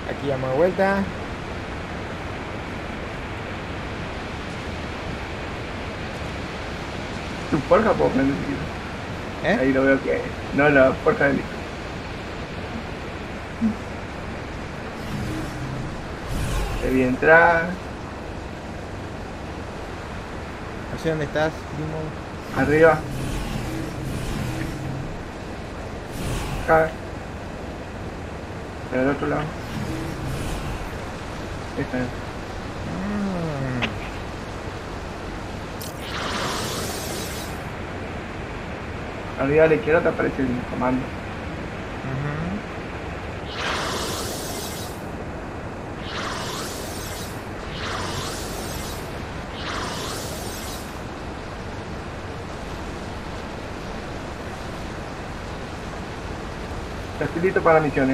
Aquí damos de vuelta. Tu forja puedo prender si quieres. ¿Eh? Ahí lo veo que. No, la forja del. Te vi entrar. No sé dónde estás, primo. Arriba. Acá. Del otro lado. Esta es. Mm, Arriba a la izquierda te aparece el comando. ujú. Ya estoy listo para la misión,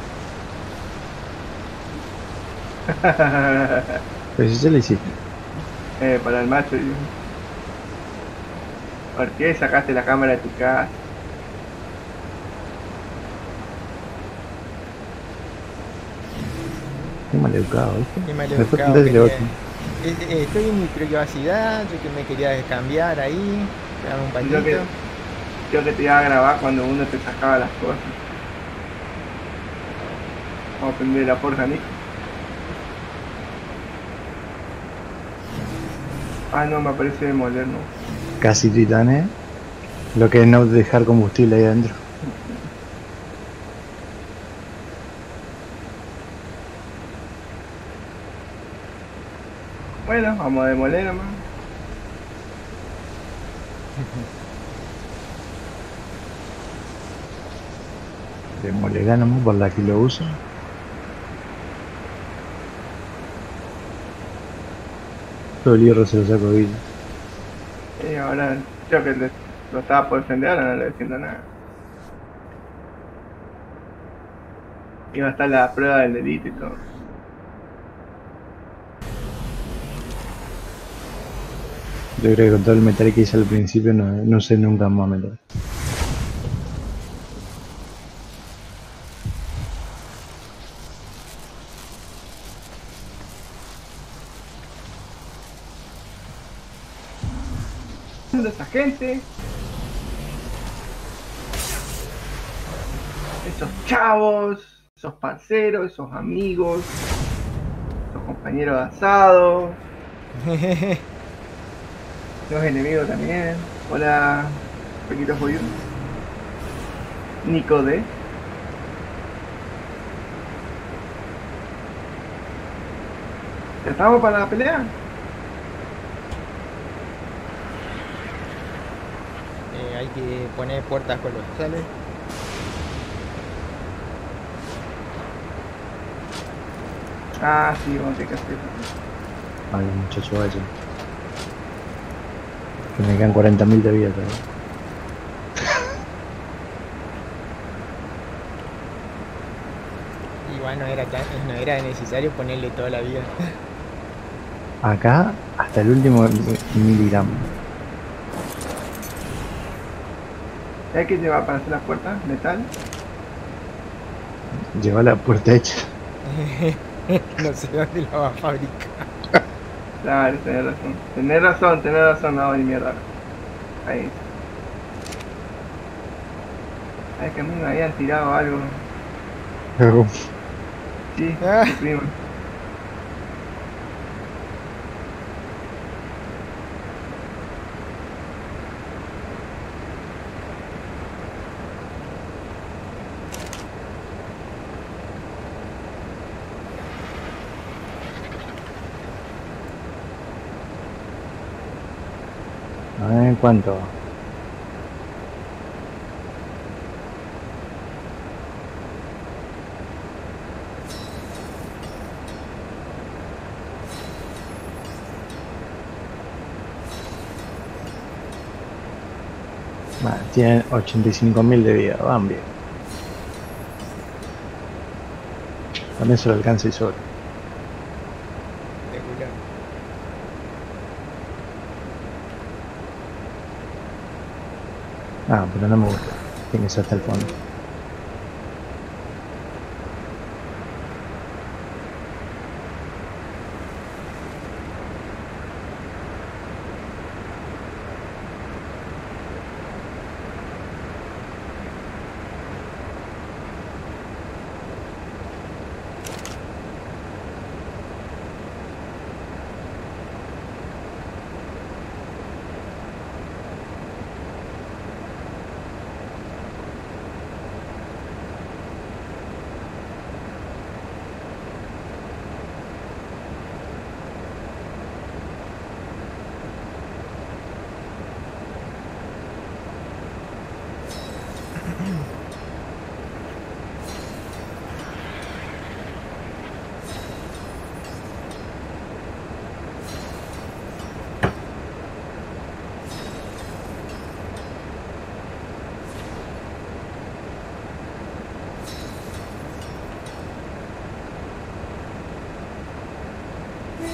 Pero si ya lo hiciste. para el macho. ¿Por qué sacaste la cámara de tu casa? Qué mal educado, ¿viste? Qué mal Después educado, tendrás que quería. llevarte. Estoy en mi privacidad, yo que me quería cambiar ahí, pegarme un Yo patito. que, yo que te iba a grabar cuando uno te sacaba las cosas. Vamos a prender la forja, Nico. Ah, no, me aparece demoler, no. Casi titán, ¿eh? Lo que es no dejar combustible ahí adentro. Bueno, vamos a demoler nomás. Demolerá nomás por la que lo uso. Todo el hierro se lo saco de vida. Y ahora, yo que lo estaba por defender, ahora no le defiendo nada. Iba a estar la prueba del delito y todo. Yo creo que con todo el metal que hice al principio no sé nunca más metal. Esa gente, esos chavos, esos parceros, esos amigos, esos compañeros de asado, los enemigos también. Hola, Pequito Joyun. Nico D. ¿Ya estamos para la pelea? Hay que poner puertas colosales. Ah, sí, vamos a tener que hacer eso. Ay, muchacho, vaya. Que me quedan 40.000 de vida todavía. Igual no era necesario ponerle toda la vida. Acá hasta el último miligramo. ¿Hay que llevar para hacer las puertas? ¿Metal? Lleva la puerta hecha. No sé dónde la va a fabricar. Claro, tenés razón. Tenés razón, tenés razón. No, ni mierda. Ahí. Ay, que a mí me habían tirado algo. Sí, Ah, tu primo. A ver cuánto. Tienen 85.000 de vida, van bien. Con eso lo alcanza y sobra. espectacular. Ah, pero no me gusta. Tiene que ser hasta el fondo.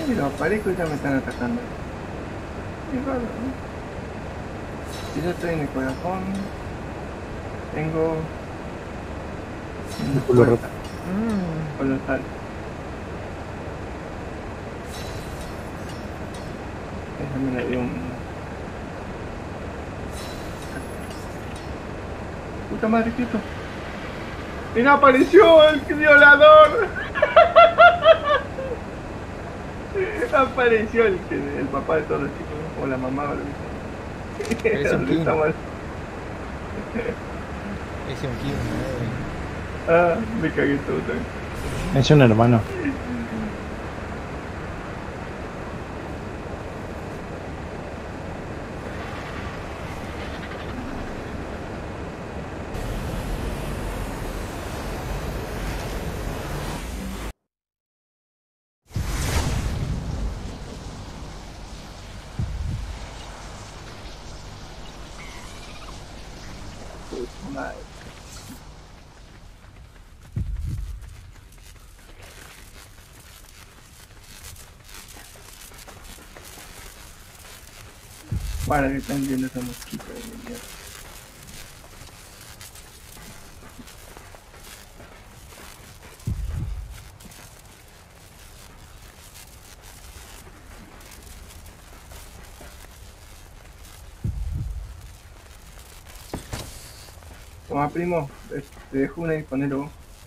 Mira, aparezco y ya me están atacando. Qué raro, ¿no? Si yo estoy en el corazón, tengo una Culo roto. fuerza colosal. Esa me la dio un... Puta madre, ¿qué es esto? ¡Mira, apareció el violador! Apareció el papá de todos los chicos, ¿no? O la mamá o lo que sea. Es un ¿Dónde king. estamos? Es un king, Ah, me cagué todo también. Es un hermano. Puta madre. Para que están viendo esa mosquita de mierda. Toma, primo, te dejo una y ponelo.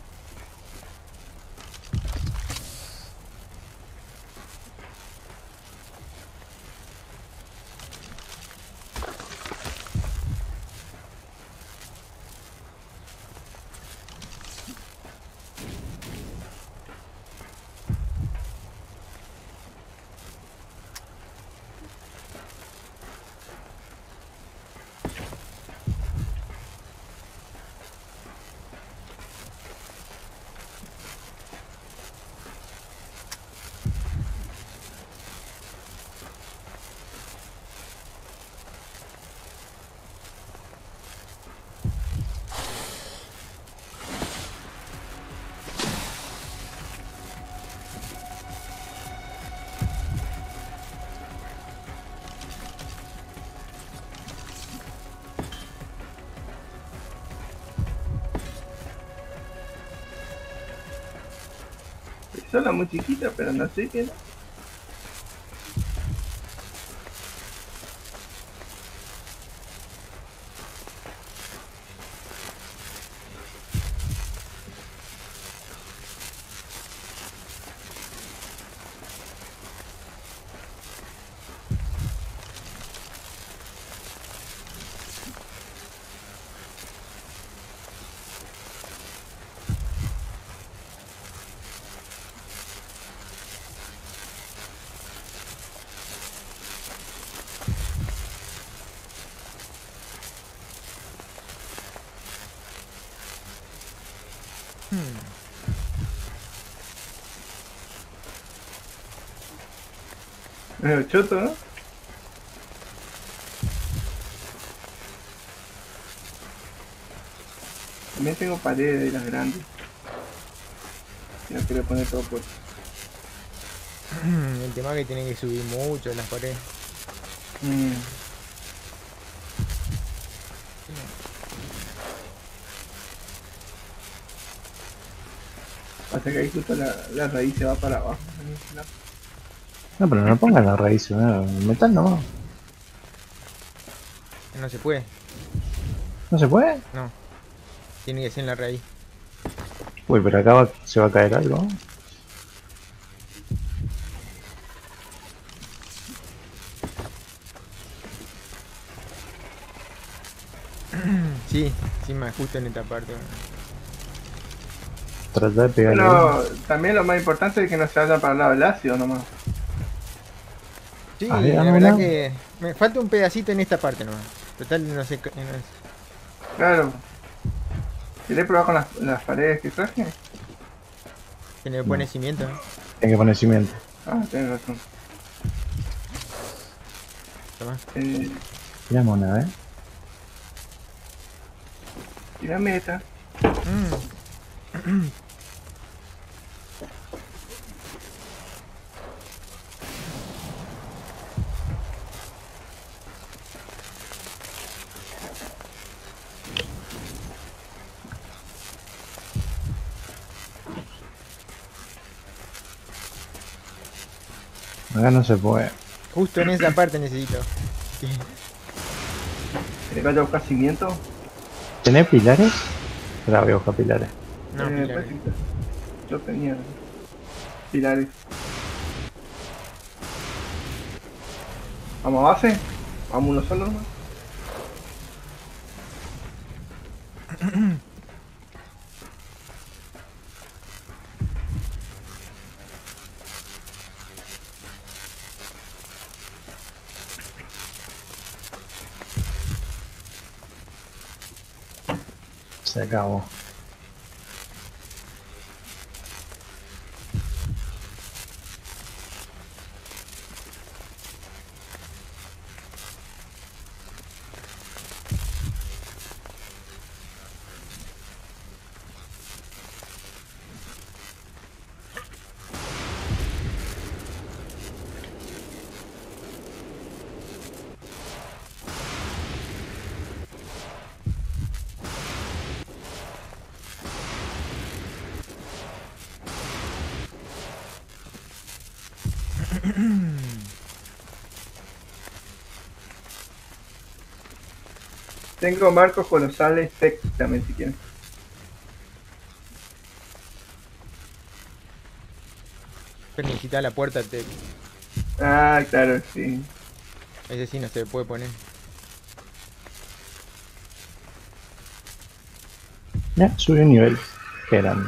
Sola muy chiquita, pero no sé qué. Medio choto, ¿no? También tengo paredes de las grandes. No quiero poner todo por... El tema es que tiene que subir mucho las paredes. Pasa que ahí justo la raíz se va para abajo. No, pero no pongan la raíz, ¿no? El metal no. No se puede. ¿No se puede? No. Tiene que ser en la raíz. Uy, pero acá se va a caer algo. Sí, sí, más justo en esta parte. Tratar de pegarle. Pero también lo más importante es que no se vaya para el lado del ácido nomás. Sí, A ver, la dámela. verdad que me falta un pedacito en esta parte nomás. Total, no sé. Claro. ¿Querés probar con las paredes que traje? Se le pone cimiento, ¿no? Hay que poner cimiento. Ah, tenés razón. Tomá. Tirame una, ¿eh? Tírame esta. Acá no se puede. Justo en esa parte necesito. ¿Querés que vaya a buscar cimiento? ¿Tenés pilares? Ahora voy a buscar pilares. No, pilares. Pues sí, yo tenía pilares. ¿Vamos a base? ¿Vamos uno solo nomás? Se acabó. Tengo marcos colosales tech también si quieren. Pero necesita la puerta, Ah, claro, sí. ese sí no se le puede poner. Ya, subí un nivel. Qué grande.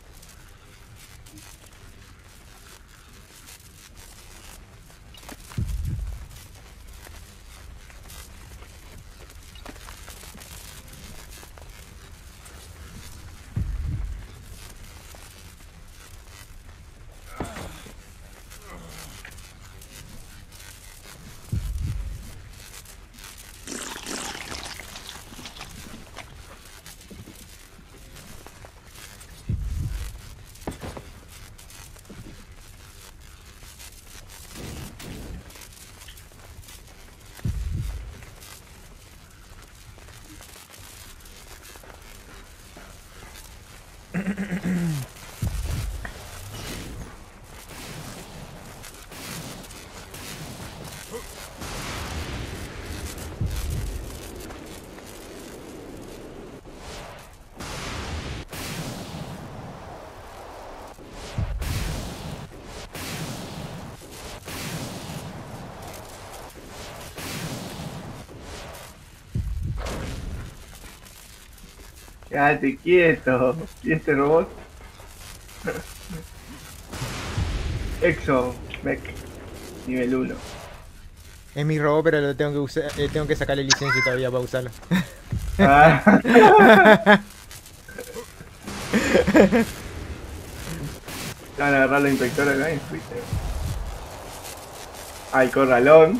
Quédate quieto. ¿Y este robot? Exo Mech nivel 1. Es mi robot, pero lo tengo que usar, tengo que sacarle licencia todavía para usarlo. Ah. Te van a agarrar la inspectora acá y fuiste. Al corralón.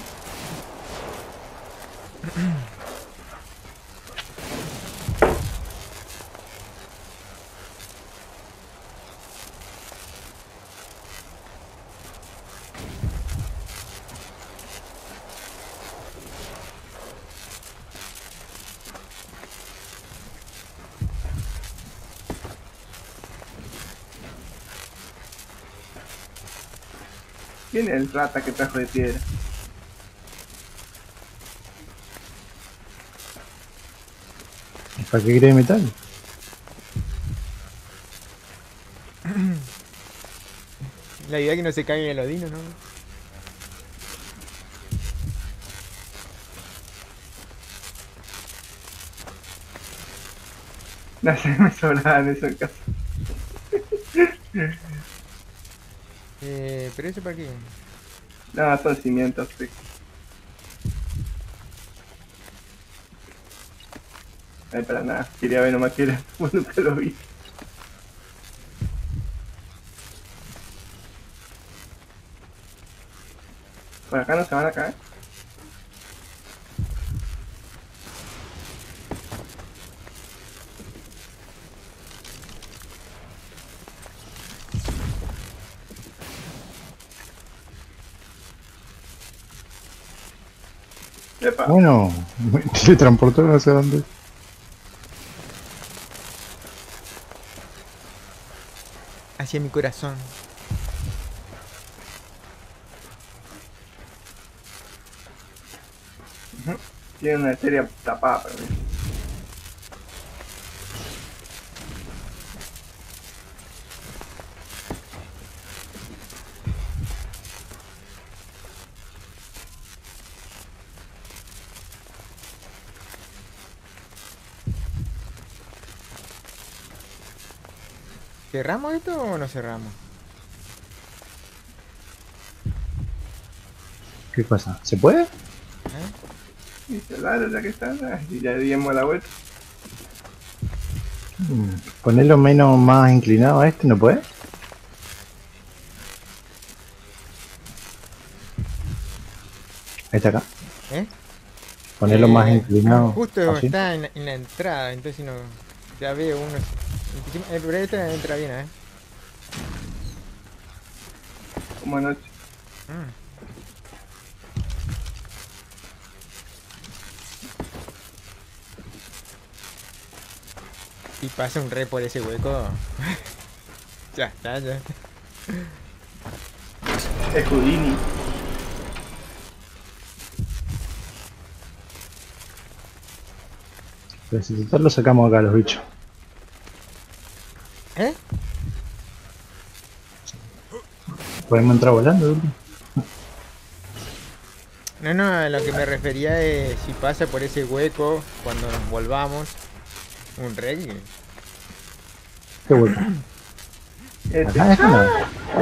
¿Quién es el rata que trajo de piedra? ¿Para qué quiere metal? La idea es que no se caigan los dinos, ¿no? No sé, me sobraban esos casos. Pero eso para qué. No, son cimientos, sí. Ay, para nada. Quería ver nomás que era. Nunca lo vi. ¿Por acá no se van a caer? Epa. Bueno, me teletransportó no sé dónde. Hacia mi corazón. Tiene una estrella tapada, pero bien. ¿Cerramos esto o no cerramos? ¿Qué cosa? ¿Se puede? ¿Eh? Y claro, ya que está, y ya dimos la vuelta. Ponerlo menos más inclinado a este, ¿no puede? Ahí está acá. ¿Eh? Ponerlo más inclinado. Justo Así. está en la entrada, entonces no. Ya veo uno. Pero esta entra bien, ¿eh? Como anoche. Mm. Si pasa un re por ese hueco. Ya está, ya está. Es Houdini. Pero si total lo sacamos acá los bichos. ¿Eh? Podemos entrar volando, de último. No, no, a lo que me refería es si pasa por ese hueco cuando nos volvamos. Un rey. Qué hueco. Este. Acá es nada.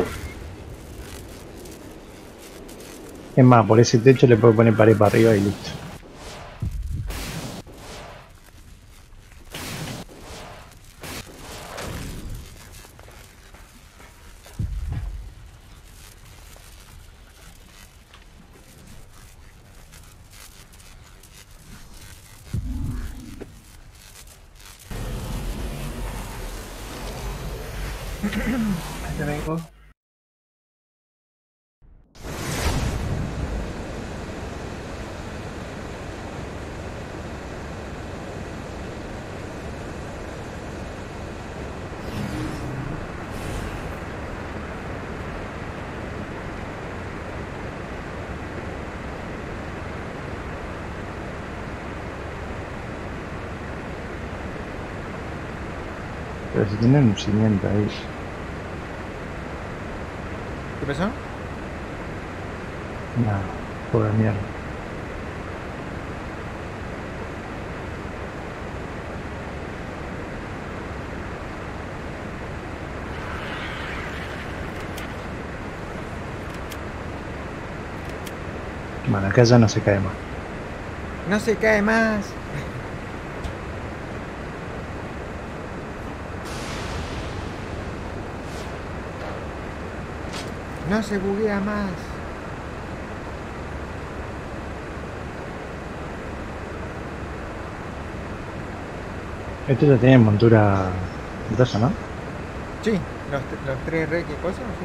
Es más, por ese techo le puedo poner pared para arriba y listo. Ya vengo. Pero si tienen un cimiento ahí. ¿Qué pasó? Nada, toda mierda. Bueno, acá ya no se cae más. No se cae más. No se buguea más. Esto ya tiene montura grosa, ¿no? Sí, los tres re que cosas, sí.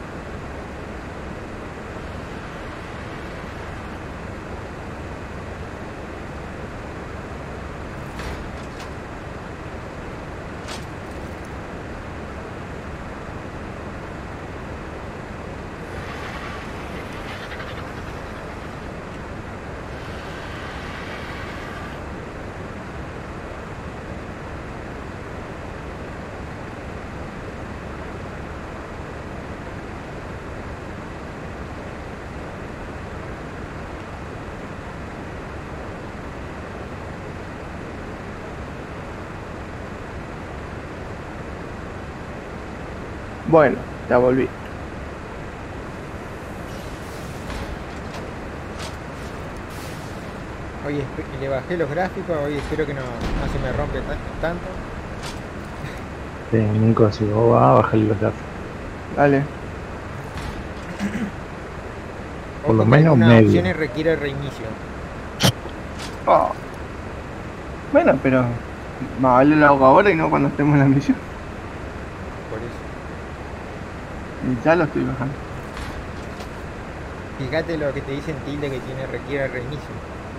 Bueno, ya volví. Oye, le bajé los gráficos, oye, espero que no se me rompe tanto. Sí, Nico, si vos vas a bajarle los gráficos. Dale. Por lo Ojo que menos algunas medio. opciones requiere reinicio. Oh. Bueno, pero más vale lo hago ahora y no cuando estemos en la misión. Por eso. Y ya lo estoy bajando. Fíjate lo que te dicen tilde que requiere reinicio.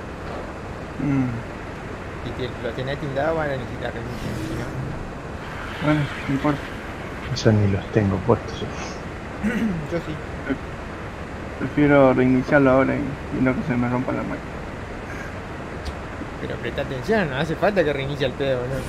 Si lo tenés tildado van a necesitar reinicio. Si no, Bueno, no importa. Eso ni los tengo puestos. yo sí. Prefiero reiniciarlo ahora y no que se me rompa la máquina. Pero presta atención, no hace falta que reinicie el pedo, ¿no?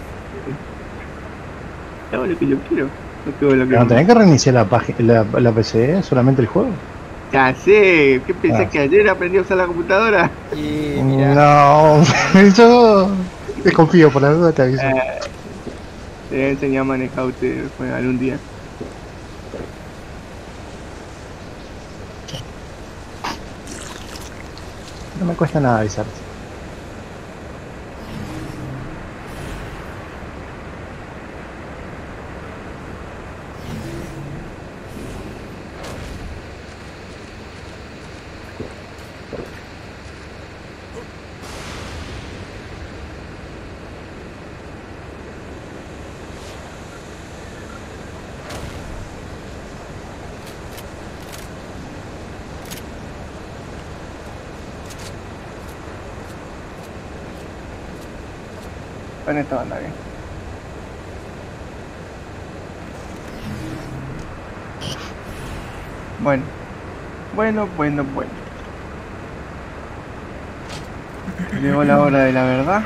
Hago lo que yo quiero. No tengo lo que No, tenés que reiniciar la página, la PC, solamente el juego. Ya sé, ¿qué pensás Ah. que ayer aprendí a usar la computadora? Y mira, No, yo desconfío, por la duda te aviso. Te voy a enseñar a manejar usted después algún día. No me cuesta nada avisarte. Con esto anda bien. Bueno. Bueno. Llegó la hora de la verdad.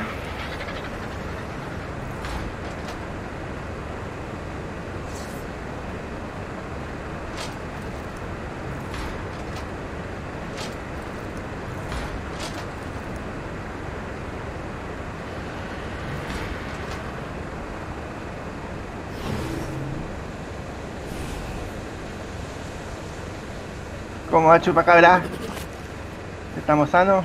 ¿Cómo va, chupacabra? ¿Estamos sanos?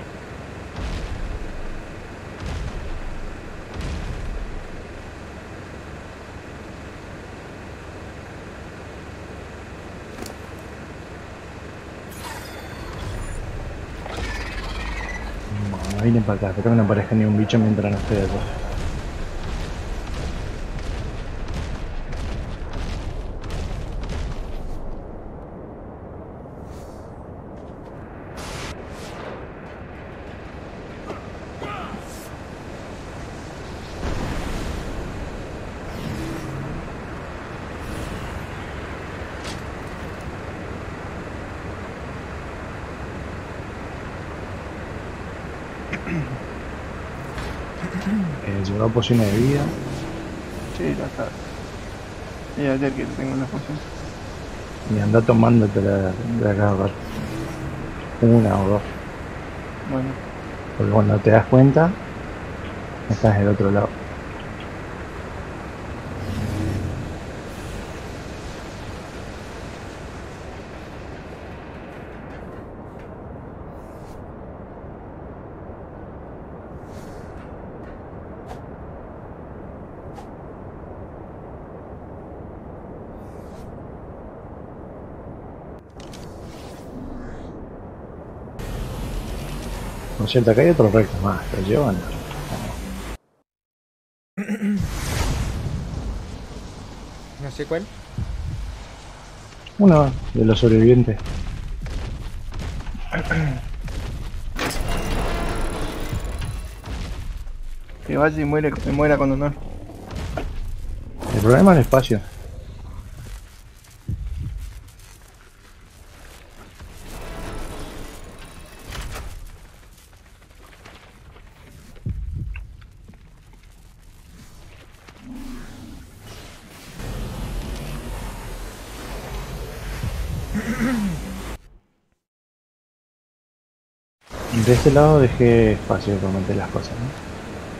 No vienen para acá, espero que no aparezca ni un bicho mientras no estoy acá. Lleva pociones de vida. Sí, ya sabes. Y ayer que tengo una poción. Y anda tomándote de acá, rato. Una o dos. Bueno. Porque cuando te das cuenta, estás del otro lado. Por cierto, acá hay otros rectos más, ¿lo llevan? no sé cuál. Uno de los sobrevivientes. Que vaya y muera con honor. El problema es el espacio. De este lado dejé espacio para meter las cosas, ¿no?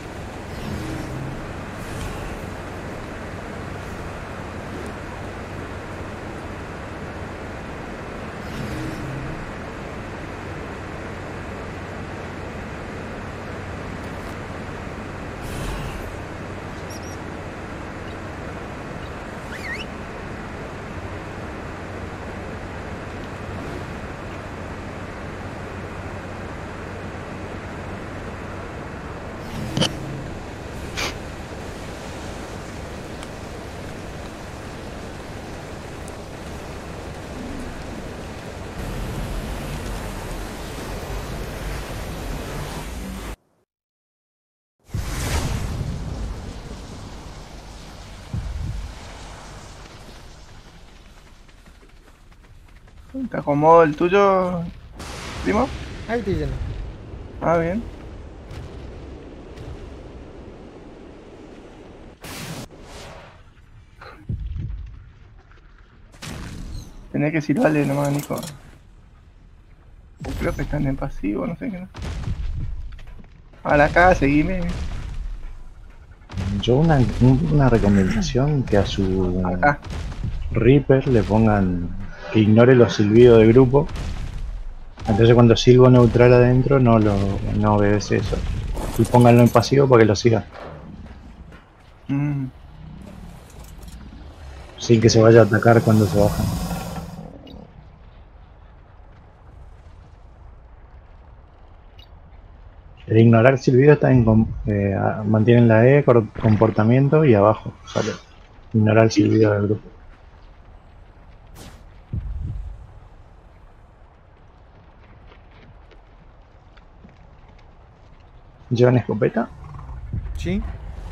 ¿Te acomodó el tuyo, primo? Ahí estoy yendo. Ah, bien. Tenés que silbarle nomás, Nico. Creo que están en pasivo, no sé qué. A la casa, seguime. Yo una recomendación que a su Acá. Reaper le pongan que ignore los silbidos de grupo. Entonces cuando silbo neutral adentro no obedece eso. Y pónganlo en pasivo para que lo siga. Mm. Sin que se vaya a atacar cuando se bajan. El ignorar silbido está en mantienen la E, comportamiento y abajo sale. Ignorar el silbido del grupo. ¿Llevan escopeta? ¿Sí?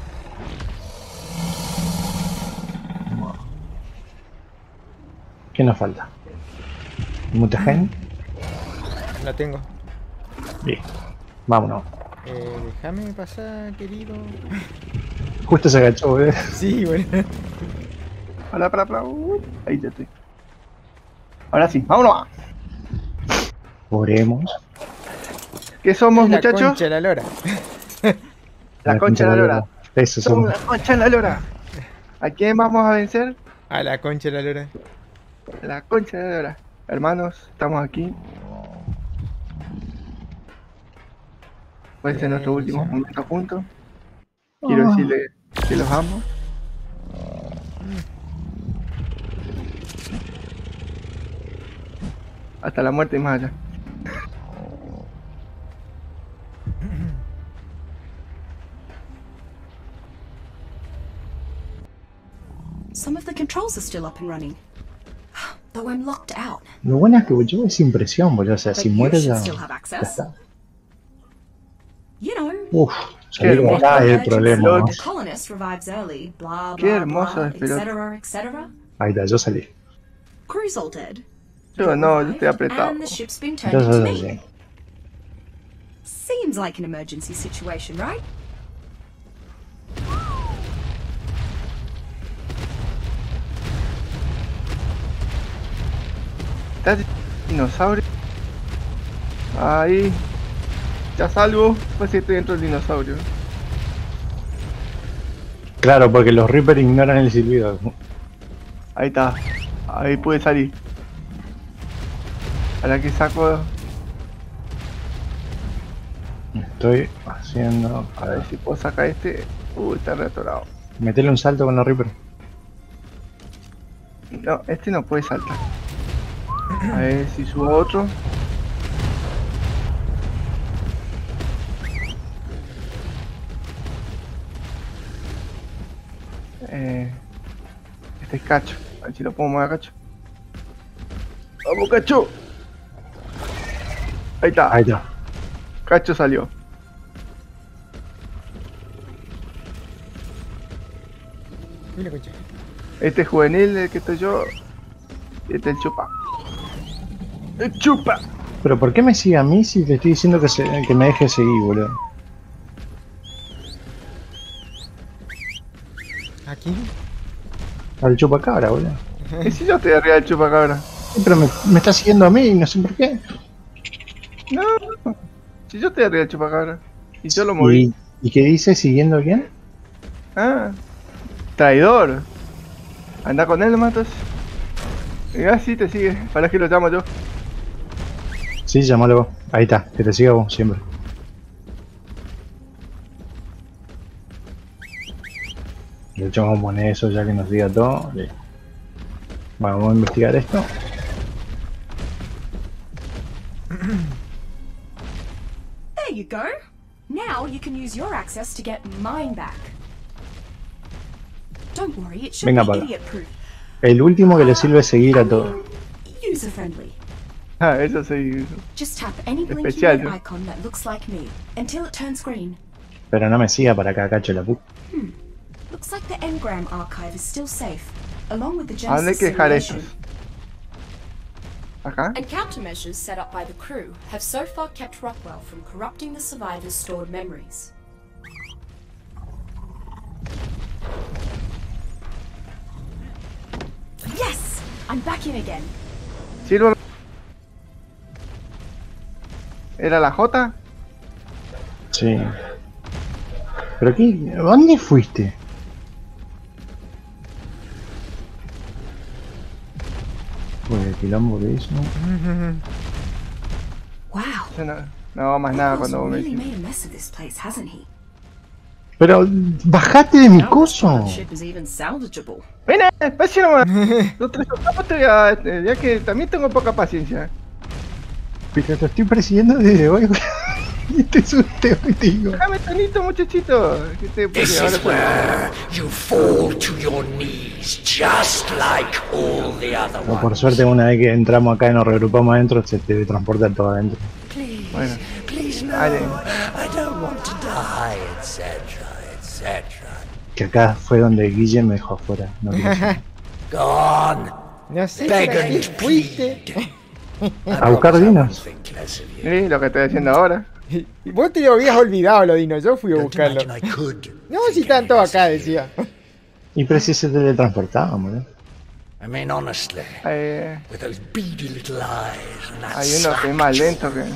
¿Qué nos falta? ¿Mutagen? La tengo. Bien. Vámonos. Déjame pasar, querido. Justo se agachó, ¿eh? Sí, bueno. Para. Ahí ya estoy. Ahora sí, vámonos. Oremos. ¿Qué somos, La muchachos? concha de la lora. La concha de la lora. Eso Somos somos. la concha de la lora. ¿A quién vamos a vencer? A la concha de la lora. La concha de la lora. Hermanos, estamos aquí. Puede ser nuestro último momento juntos. Quiero decirle que los amo. Hasta la muerte y más allá. Some of the controls are still up and running. Though I'm locked out. Lo bueno es que yo es impresión, boludo. O sea, si But muere you should ya, still have ya access. está. You know. Uf, salir de acá es el problema, ¿no? The colonist revives early, blah, Qué blah, hermoso blah, es, pero- etc. Ahí está, yo salí. Crew's all dead. Yo no, yo estoy apretado. And the ship's been turned Yo into me. salí. Seems like an emergency situation, right? ¿Estás dinosaurio? Ahí. Ya salgo. Pues si estoy dentro del dinosaurio. Claro, porque los Reaper ignoran el silbido. Ahí está. Ahí pude salir. Ahora que saco. Estoy haciendo. A ver si puedo sacar este. Está reatorado. Metele un salto con los Reaper. No, este no puede saltar. A ver si subo otro. Este es Cacho. A ver si lo puedo mover a Cacho. ¡Vamos, Cacho! Ahí está. Ahí está. Cacho salió. Mira, concha. Este es juvenil, el que estoy yo. Y este es el chupa. ¡El chupa! Pero ¿por qué me sigue a mí si le estoy diciendo que me deje seguir, boludo? ¿Aquí? Al chupacabra, boludo. ¿Y si yo estoy arriba del chupa, cabra? Sí, pero me está siguiendo a mí y no sé por qué. No. Si yo estoy arriba del chupa, cabra. Y yo lo moví. ¿Y qué dice? ¿Siguiendo a quién? Ah. Traidor. Anda con él, matos. Ah, sí, te sigue. Para que lo llamo yo. Sí, llámalo vos. Ahí está, que te siga vos siempre. De hecho vamos a poner eso ya que nos diga todo. Listo. Bueno, vamos a investigar esto. There you go. Now you can use your access to get mine back. Don't worry, it should Venga, be para. idiot-proof. El último que le sirve seguir a todo. User-friendly. Ah, eso sí. Just tap any blinking Especial, red ¿no? icon that looks like me until it turns green. Pero no me siga para acá, cacho la puta. Looks like the Engram archive is still safe, along with the ¿A dónde hay Genesis que dejar simulation. estos? ¿Acá? And countermeasures set up by the crew have so far kept Rockwell from corrupting the survivors' stored memories. Yes! I'm back in again. Silver. ¿Era la J? Sí. ¿Pero qué? ¿Dónde fuiste? Pues el quilombo que hizo. Wow. Yo no hago más nada Rockwell's cuando vos me really decís. made a mess of this place, hasn't he? Pero bajate de mi Now this part of coso. the ship is even salvageable. Ven, paciencia nomás. Los tres octavos te voy a- ya que también tengo poca paciencia. Pero lo estoy persiguiendo desde hoy. Y te asusté, te digo. Déjame tonito, muchachito. Que te This ahora is where you fall to your knees, just like all the other No, por ones. suerte, una vez que entramos acá y nos regrupamos adentro, se te transporta todo adentro. Please, Bueno. please no. Dale. I don't want to die, etc., etc. Que acá fue donde Guille me dejó afuera. No quiero decir. Gone. No sé, Beg ¿para qué and fuiste? plead. A buscar dinos. Think less of you. Sí, lo que estoy haciendo ahora. Y vos te lo habías olvidado, lo Dino. Yo fui a Don't buscarlo. imagine I could. No, si están todos acá, decía. Y pero si se teletransportábamos, ¿no? I mean, honestly, with those beady little eyes and that Hay uno que es más lento que...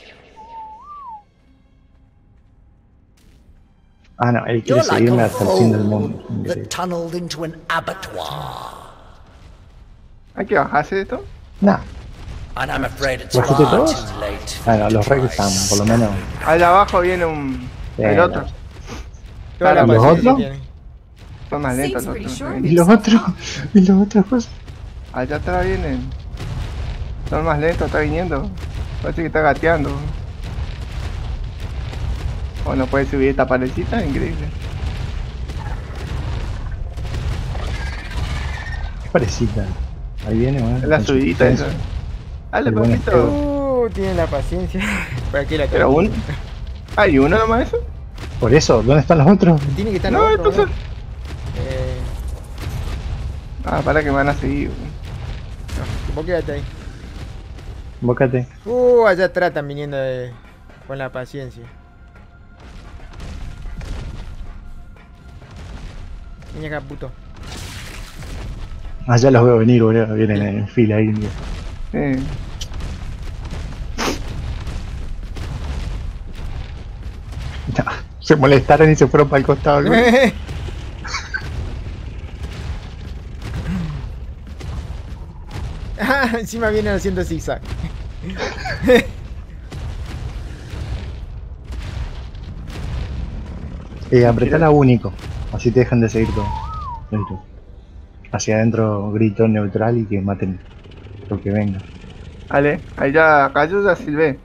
Ah, no, él You're quiere like seguirme a hasta el fin del mundo. foal that tunneled into an abattoir. ¿Hay que bajarse de esto? Nah, And I'm afraid it's ¿Bajiste far todos? too late. bueno, los reyes están, por lo menos. Allá abajo viene un... el Bueno. otro. Toda la ¿Los paciencia otros? tiene. Son más lentos Seems los pretty otros. sure. Y los otros, y los otros cosas. Allá atrás vienen. Son más lentos, está viniendo. Parece que está gateando. Bueno, puede subir esta parecita, increíble. Qué parecita. Ahí viene, bueno. Es la con su subidita potencia. esa. Dale, El buen papito. Tiene la paciencia. ¿Para qué la Pero tengo? uno. ¿Hay uno nomás eso? Por eso, ¿dónde están los otros? Tiene que estar No, los otros, entonces. ¿no? Para que me van a seguir. Vos quédate ahí. Bócate. Allá atrás están viniendo con la paciencia. Vení acá, puto. Allá los veo venir, boludo. Vienen en fila ahí. Sí. No, se molestaron y se fueron para el costado. ¿No? Ah, encima vienen haciendo zigzag. Apretala único. Así te dejan de seguir todo. Listo. Hacia adentro grito neutral y que maten lo que venga. Vale, ahí ya, acá yo ya silbé.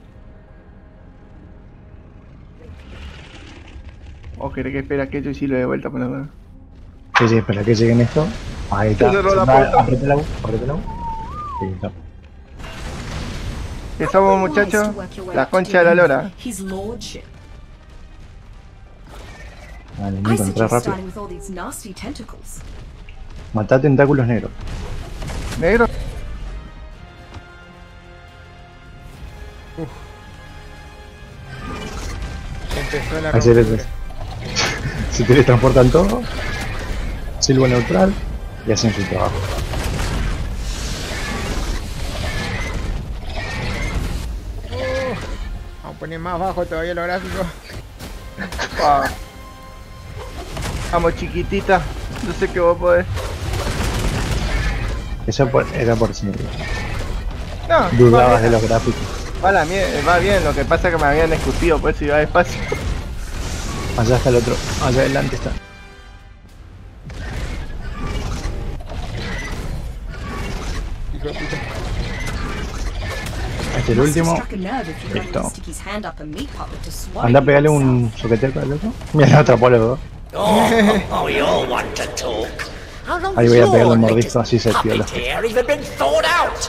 ¿O querés que espera que yo silbe de vuelta por la verdad? Sí, sí, espera que lleguen esto. Ahí está. Se cerró la Va, puerta. apretala U, apretala U. Sí, está. ¿Qué somos, muchachos? La concha de la lora. His lordship. Vale, I Nico, entra suggest rápido. starting with all these nasty tentacles. Matá tentáculos negros. Negro. Empezó la Ahí se, ruptura. se teletransportan todos. Silbo neutral y hacen su trabajo. Vamos a poner más bajo todavía los gráficos. Ah. Vamos, chiquitita. Yo sé que vos podés. Eso era por si No, dudabas va de bien. los gráficos. Va bien, lo que pasa es que me habían escupido, por eso iba despacio. Allá está el otro. Allá adelante está. Hijo de puta. Este es el Must have último. struck a nerve if you Listo. wanted to stick his hand up a meat puppet to swallow Anda a pegarle himself. un soqueteo para el otro. Mira, lo atrapó a los dos. We all want to talk. How long Ahí has voy a your pegarle un latest mordisco, así se piola. puppeteer even been thought out?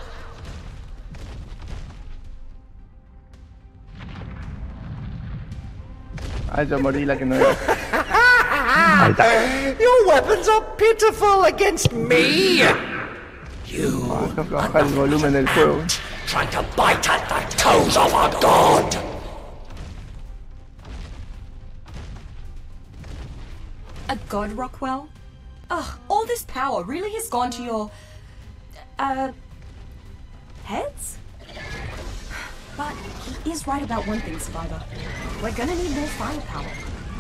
Ah, yo morí la que no era. Ahí está. Your weapons are pitiful against me. You Baja el volumen del juego. trying to bite at the toes of a god. A god, Rockwell? Ugh, all this power really has gone to your... Heads? But he is right about one thing, Survivor. We're gonna need more firepower.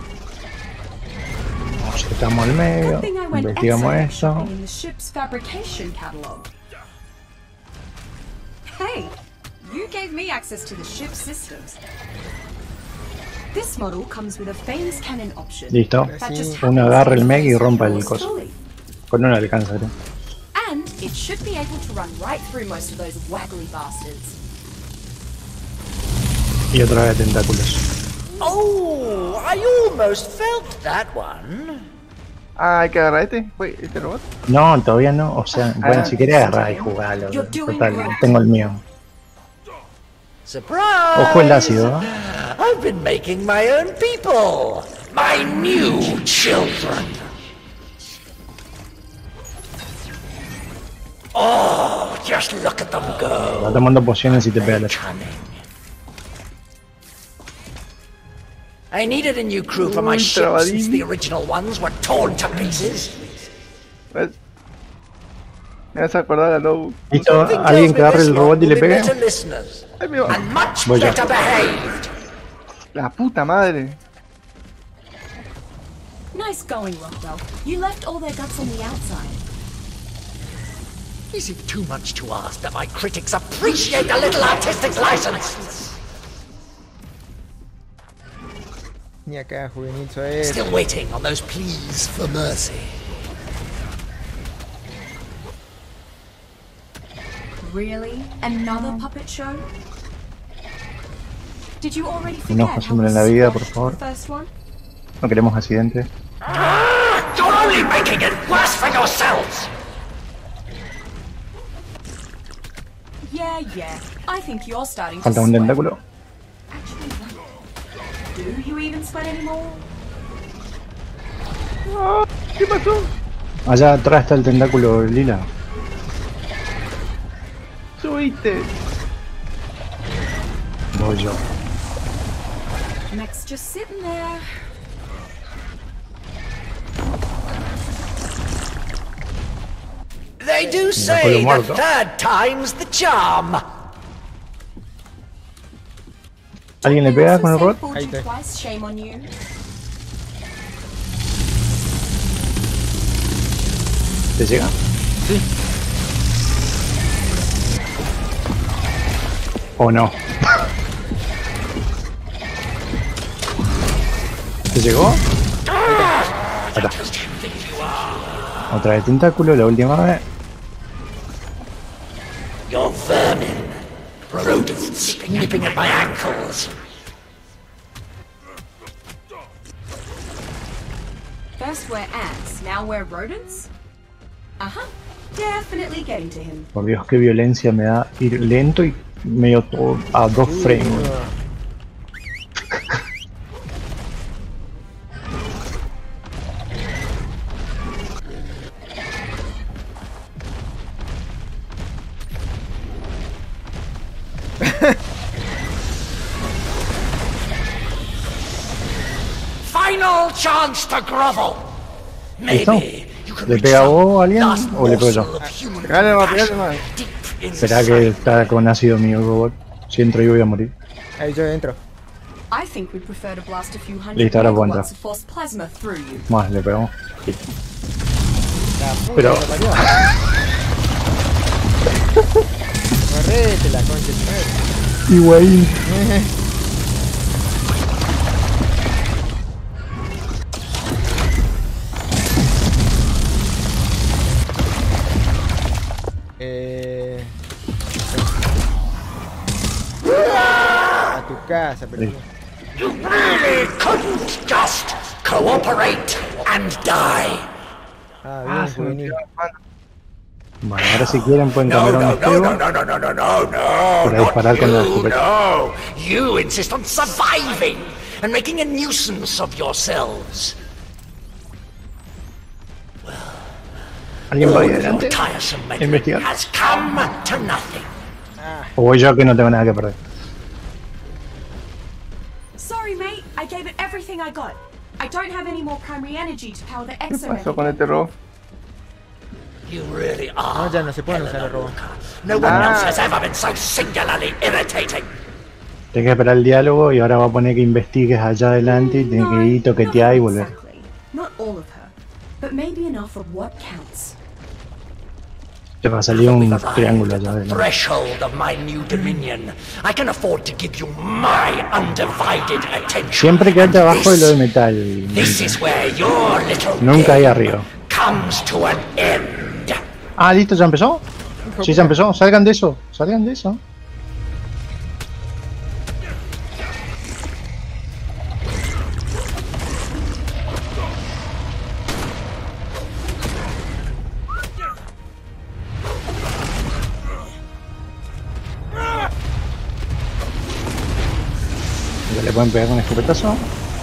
Nos acercamos al medio, Good thing I went investigamos exo esto. shopping in the ship's fabrication catalog. Hey, you gave me access to the ship's systems. This model comes with a Fame's cannon option. Listo. That just Uno happens agarra el to mech y use rompa el yours coso. fully. Con uno le alcanza, creo. And it should be able to run right through most of those waggly bastards. Y otra vez tentáculos. Oh, I almost felt that one. Ah, hay que agarrar este robot. No, todavía no. O sea, bueno, si querés agarrar y jugarlo. Total, tengo el mío. Surprise! Ojo el ácido, ¿eh? I've been making my own people. My new children. Oh, just look at them go. Va tomando pociones y te pega la... Cunning. I needed a new crew for my ship since the original ones were torn to pieces. ¿Ves? Me vas a acordar a Low. ¿Listo? ¿Alguien que agarre el robot y le pegue? Ay, mío. And much Voy yo. better behaved. La puta madre. Nice going, Rockwell. You left all their guts on the outside. Is it too much to ask that my critics appreciate a little artistic license? Ni acá, juvenil, es. Still waiting on those pleas for mercy. Really? Another puppet show? Did you already No forget pasémosle en la vida, por favor. the first one? No queremos accidentes. You're only making it worse for yourselves! Yeah. I think you're starting to Falta un sweat. tentáculo. Actually, do you even sweat anymore? Ah, ¿qué pasó? Allá atrás está el tentáculo lila. Subiste. Voy yo. Mech's just sitting there. They do Tentáculo say the muerto. third time's the charm. ¿Alguien le pega con el robot? Fooled Ahí you está. twice, shame on you. ¿Te llega? Sí. ¿O no? ¿Te llegó? Ahí está. Otra vez tentáculo, la última vez. You're vermin. Rodents nipping at my ankles. First we're ants, now we're rodents? Uh-huh. Definitely getting to him. Por Dios, qué violencia me da ir lento y medio todo a 2 frames. Final chance to grovel. ¿Listo? Maybe you can ¿Le reach pega some vos a alguien last o le pego yo? morsel of human Pegale más, passion pegale más. deep Espera que inside. está con ácido mi robot. Si entro yo voy a morir. Ahí yo entro. I think we'd prefer to blast a few hundred Listo, ahora puedo entrar. megawatts of force plasma through you. Más, le pegamos. La puta Pero- que parió. Correte la concha de tu madre. Higuaín. A tu casa, pero. Sí. You really couldn't just cooperate and die. Ah, Ah, bien, se me juvenil. tiró la mano. Bueno, ahora si quieren pueden No, cambiar a no, un no, escudo. no, no, no, no, no, no, no. Para Not disparar con la you, escopeta. no. You insist on surviving and making a nuisance of yourselves. ¿Alguien va All ahí of your adelante? tiresome meddling Investigar. has come to nothing. O voy yo que no tengo nada que perder. Sorry, mate. I gave it everything I got. I don't have any more primary energy to power the ¿Qué exo pasó con este robot? You really are. No, ya no se pueden usar el robot. No one else has ever been so singularly irritating. Tienes que esperar el diálogo y ahora va a poner que investigues allá adelante y tienes que ir, toquetear y volver. Exactly. Not all of her, but maybe enough of what counts. Te va a salir un triángulo allá adelante. Threshold of my new dominion. I can afford to give you my undivided attention. Siempre quédate abajo de lo de metal. This is where your little Nunca ahí game arriba. comes to an end. Ah, listo, ¿ya empezó? Sí, ya empezó. Salgan de eso. Salgan de eso. Ya le pueden pegar con escopetazo.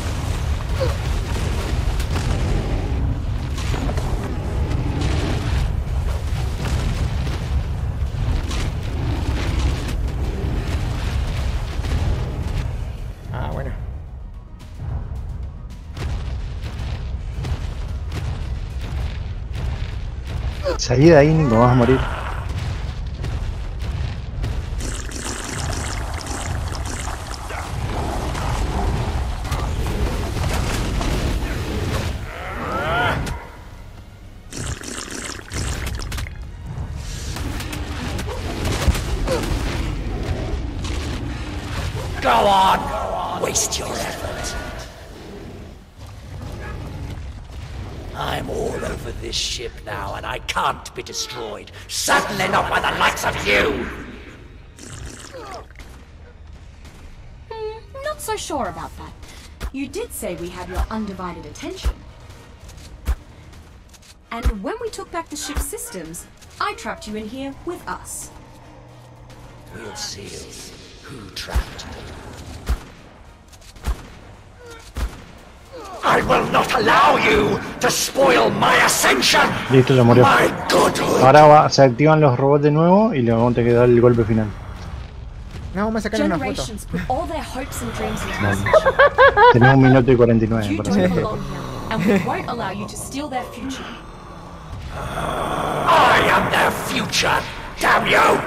Ah, bueno. Salí de ahí, Nico, vas a morir. Go on. Waste your effort. I'm all over this ship now, and I can't be destroyed. Certainly not by the likes of you. Not so sure about that. You did say we had your undivided attention. And when we took back the ship's systems, I trapped you in here with us. We'll see who trapped me. I will not allow you to spoil my ascension. Listo, ya murió. My godhood. Ahora se activan los robots de nuevo y le vamos a tener que dar el golpe final. No, vamos a sacar una foto. Generations put all their hopes and dreams into this mission. Tenemos 1 minuto y 49 You para don't hacer todo. belong here, and we won't allow you to steal their future. I am their future. Damn you!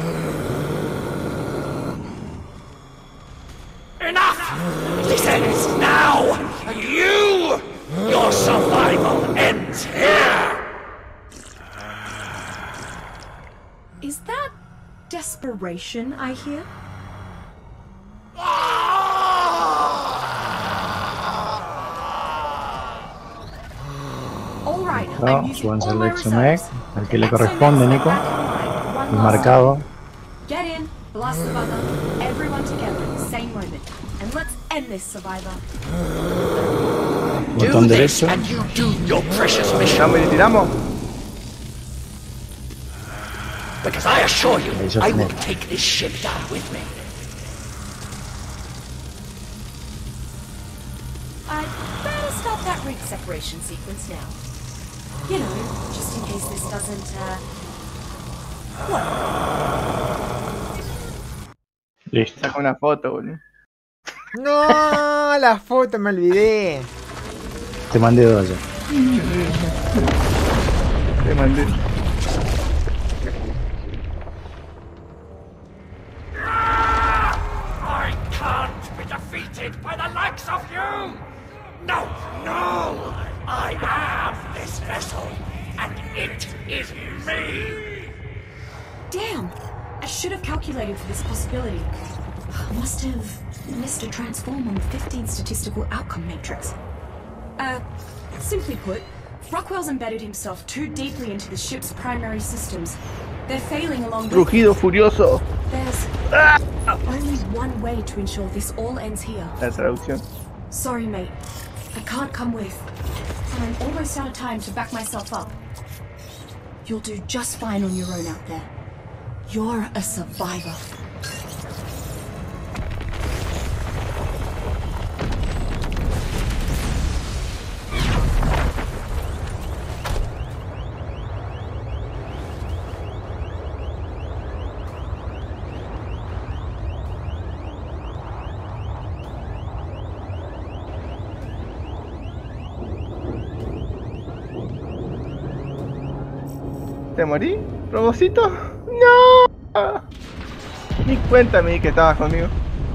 Enough! This ends now! And your survival ends here! Is that desperation I hear? All right, No, I'm using one all my selection egg, reserves. al que le Let's corresponde, send this Nico. back online one Y last marcado. time. Get in, blast the button, everyone together at the same moment, and let's end this, Survivor. Do Botón this derecho. and you do your precious mission. ¿Tiramos y tiramos? Because I assure you, Ahí ya I will tenés. take this ship down with me. I'd better start that rig separation sequence now. You know, just in case this doesn't, Listo. Saca una foto, boludo. No, la foto, me olvidé. Te mandé 2 ya. Te mandé. I can't be defeated by the likes of you! No, no! I am this vessel, and it is me! Damn! I should have calculated for this possibility. Must have missed a transform on the 15th statistical outcome matrix. Simply put, Rockwell's embedded himself too deeply into the ship's primary systems. They're failing along with Rugido furioso. There's only one way to ensure this all ends here. La traducción. Sorry, mate. I can't come with. And I'm almost out of time to back myself up. You'll do just fine on your own out there. You're a survivor. ¿Me morí? ¿Robocito? ¡No! Ni cuenta me di que estabas conmigo.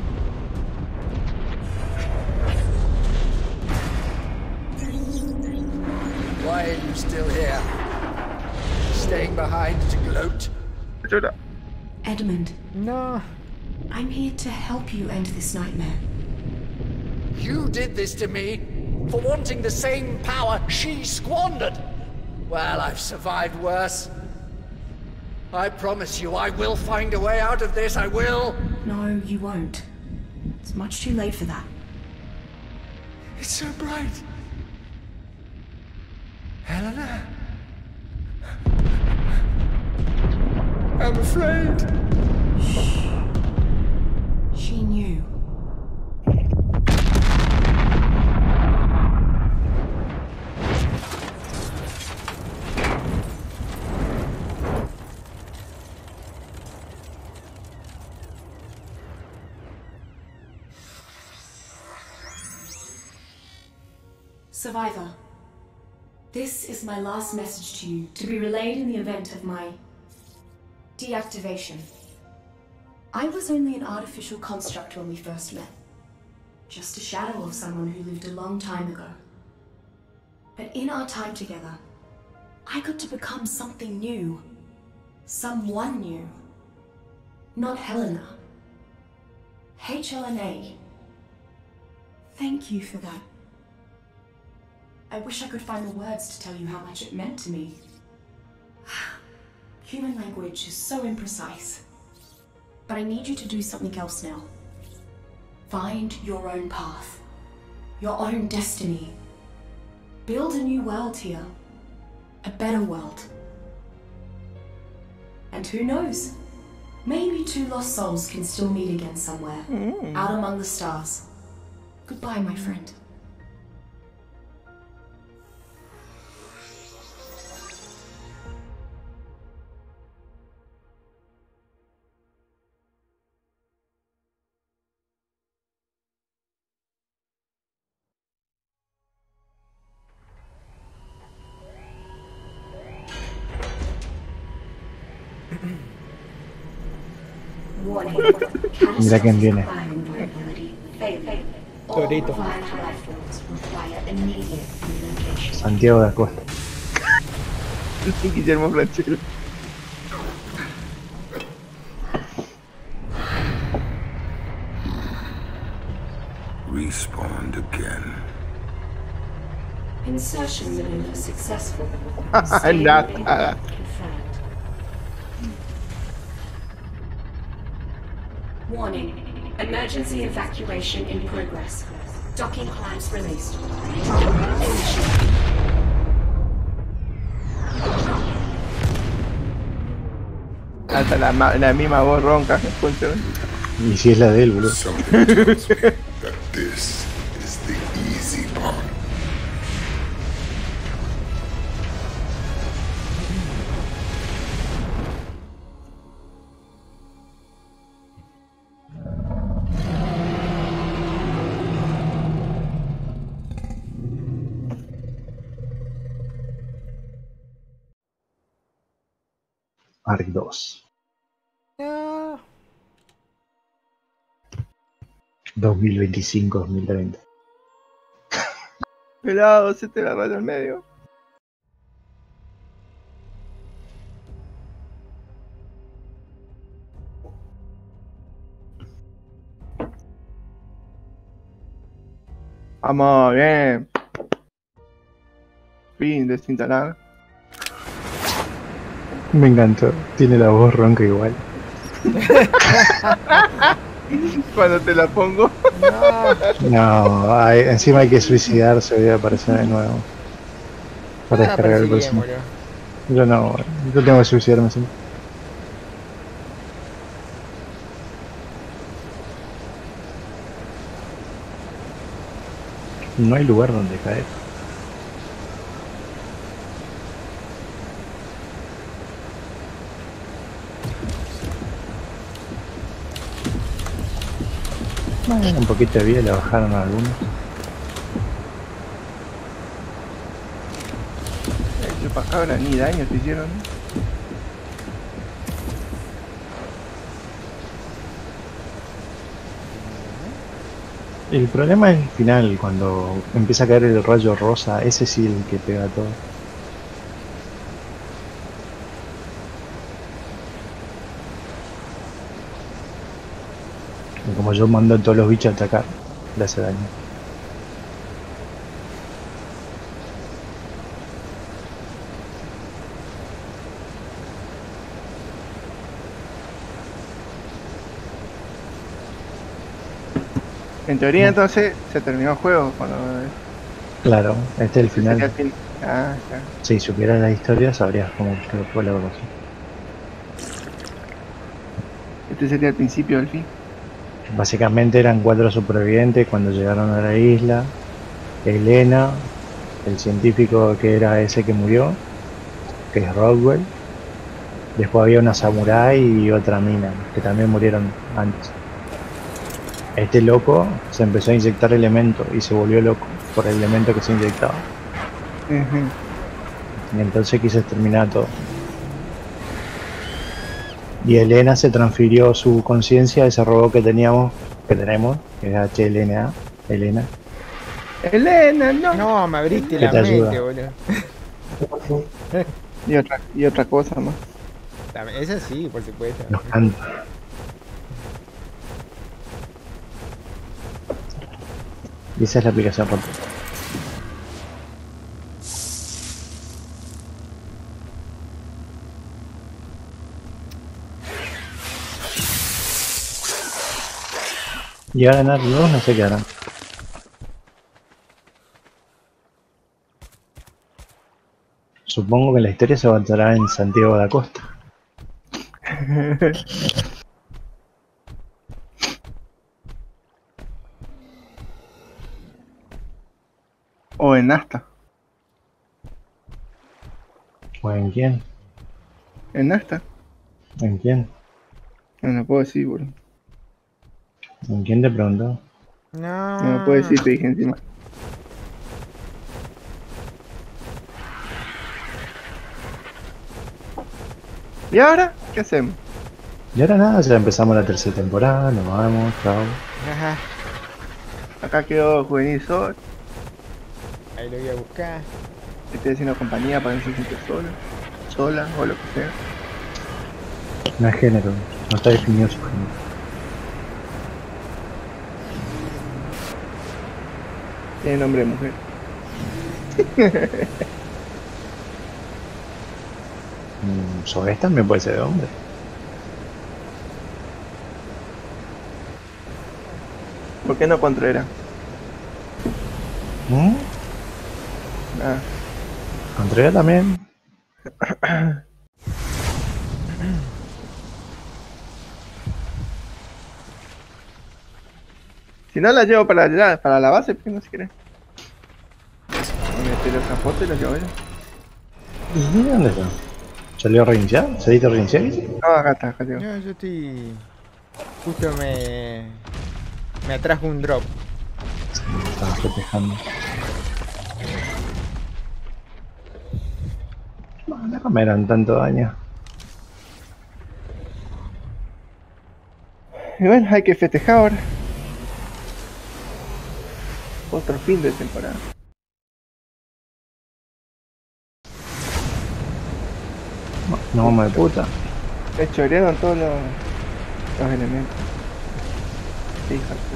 Why are you still here? Staying behind to gloat? Llora. Edmund, No. I'm here to help you end this nightmare. You did this to me for wanting the same power she squandered. Well, I've survived worse. I promise you, I will find a way out of this, I will. No, you won't. It's much too late for that. It's so bright. Helena. I'm afraid. She knew. Survivor, this is my last message to you, to be relayed in the event of my deactivation. I was only an artificial construct when we first met. Just a shadow of someone who lived a long time ago. But in our time together, I got to become something new. Someone new. Not Helena. HLNA. Thank you for that. I wish I could find the words to tell you how much it meant to me. Human language is so imprecise. But I need you to do something else now. Find your own path. Your own destiny. Build a new world here. A better world. And who knows? Maybe two lost souls can still meet again somewhere. Out among the stars. Goodbye, my friend. Mira quién viene. Torito. Santiago de Acosta. Guillermo Franchella. Respawned again. Insertion maneuver successful. Nada. Warning. Emergency evacuation in progress. Docking clamps released. Hasta la misma voz ronca. Y si es la de él, boludo. Something tells me that this is the easy part. Ark 2. No. 2025-2030. Pelado, se te la raya al medio. Vamos, bien. Fin, desinstalar. Me encantó. Tiene la voz ronca igual. Cuando te la pongo. No, encima hay que suicidarse, voy a aparecer de nuevo. Para descargar el próximo. Yo no, yo tengo que suicidarme siempre. No hay lugar donde caer. Bueno, un poquito de vida le bajaron a algunos. El chupacabra ni daño te hicieron. El problema es el final, cuando empieza a caer el rayo rosa, ese sí el que pega todo. Y como yo mando a todos los bichos a atacar, le hace daño. En teoría entonces se terminó el juego cuando Claro, este es el sería el final. fin. Ah, ya. Si supieras la historia sabrías cómo fue la cosa. Este sería el principio del fin. Básicamente eran 4 supervivientes cuando llegaron a la isla. Elena, el científico que era ese que murió, que es Rockwell. Después había una samurái y otra mina, que también murieron antes. Este loco se empezó a inyectar elementos y se volvió loco por el elemento que se inyectaba. Y entonces quiso exterminar todo. Y Elena se transfirió su conciencia a ese robot que tenemos, que es HLNA, Elena. Elena, no. No, me abriste Que la te mente, ayuda. boludo. Y otra cosa más. Esa sí, por supuesto. Nos canta. Y esa es la aplicación rota. Y a ganar dos, no sé qué harán. Supongo que la historia se avanzará en Santiago de la Costa. O en Asta. ¿O en quién? En Asta. ¿En quién? No puedo decir, boludo. ¿En quién te preguntó? No puedo decir, te dije encima. ¿Y ahora? ¿Qué hacemos? Y ahora nada, ya empezamos la tercera temporada, nos vamos, chao. Ajá, Acá quedó Juvenil Sol. ahí lo voy a buscar. Estoy haciendo compañía para no se siente sola. Sola o lo que sea. No es género, no está definido su género. Tiene nombre de mujer. Sobre también puede ser de hombre. ¿Por qué no Contreras? ¿Mm? Ah, Contreras también. si no la llevo para allá, para la base, ¿por qué no se quiere? Me meter esa foto y la llevo allá. ¿Y dónde está? ¿Salió a reiniciar? ¿Saliste a reiniciar? No, acá llevo. No, yo estoy... Justo me atrajo un drop. Estaba festejando. No me eran tanto daño. Y bueno, hay que festejar ahora. Otro fin de temporada. No, vamos de puta. Me chorearon todos los elementos. Fíjate.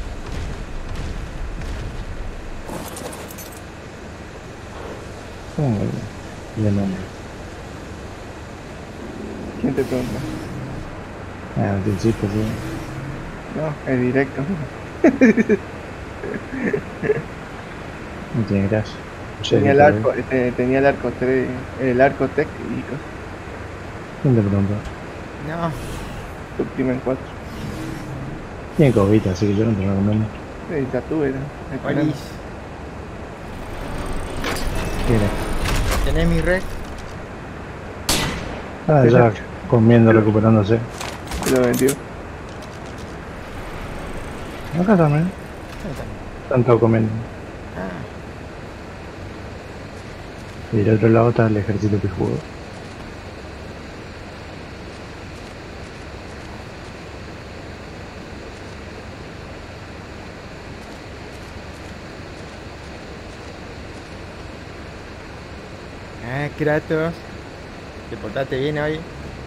De nombre. ¿Quién te pregunta? Ah, te hiciste, sí. No, es directo. No tiene gracia. Tenía el arco, tenía el arco 3, el arco tech y cosas. ¿Quién te preguntó? No, Subcrimen 4. Tiene cobita, así que yo no te lo recomiendo. Ya tuve, ¿no? Olis, Mira. ¿tenés mi red? Ah, ya comiendo, recuperándose. Se lo vendió. Acá también. Están todos comiendo. Ah, Y del otro lado está el ejército pijudo. Ah, Kratos. Te portaste bien hoy.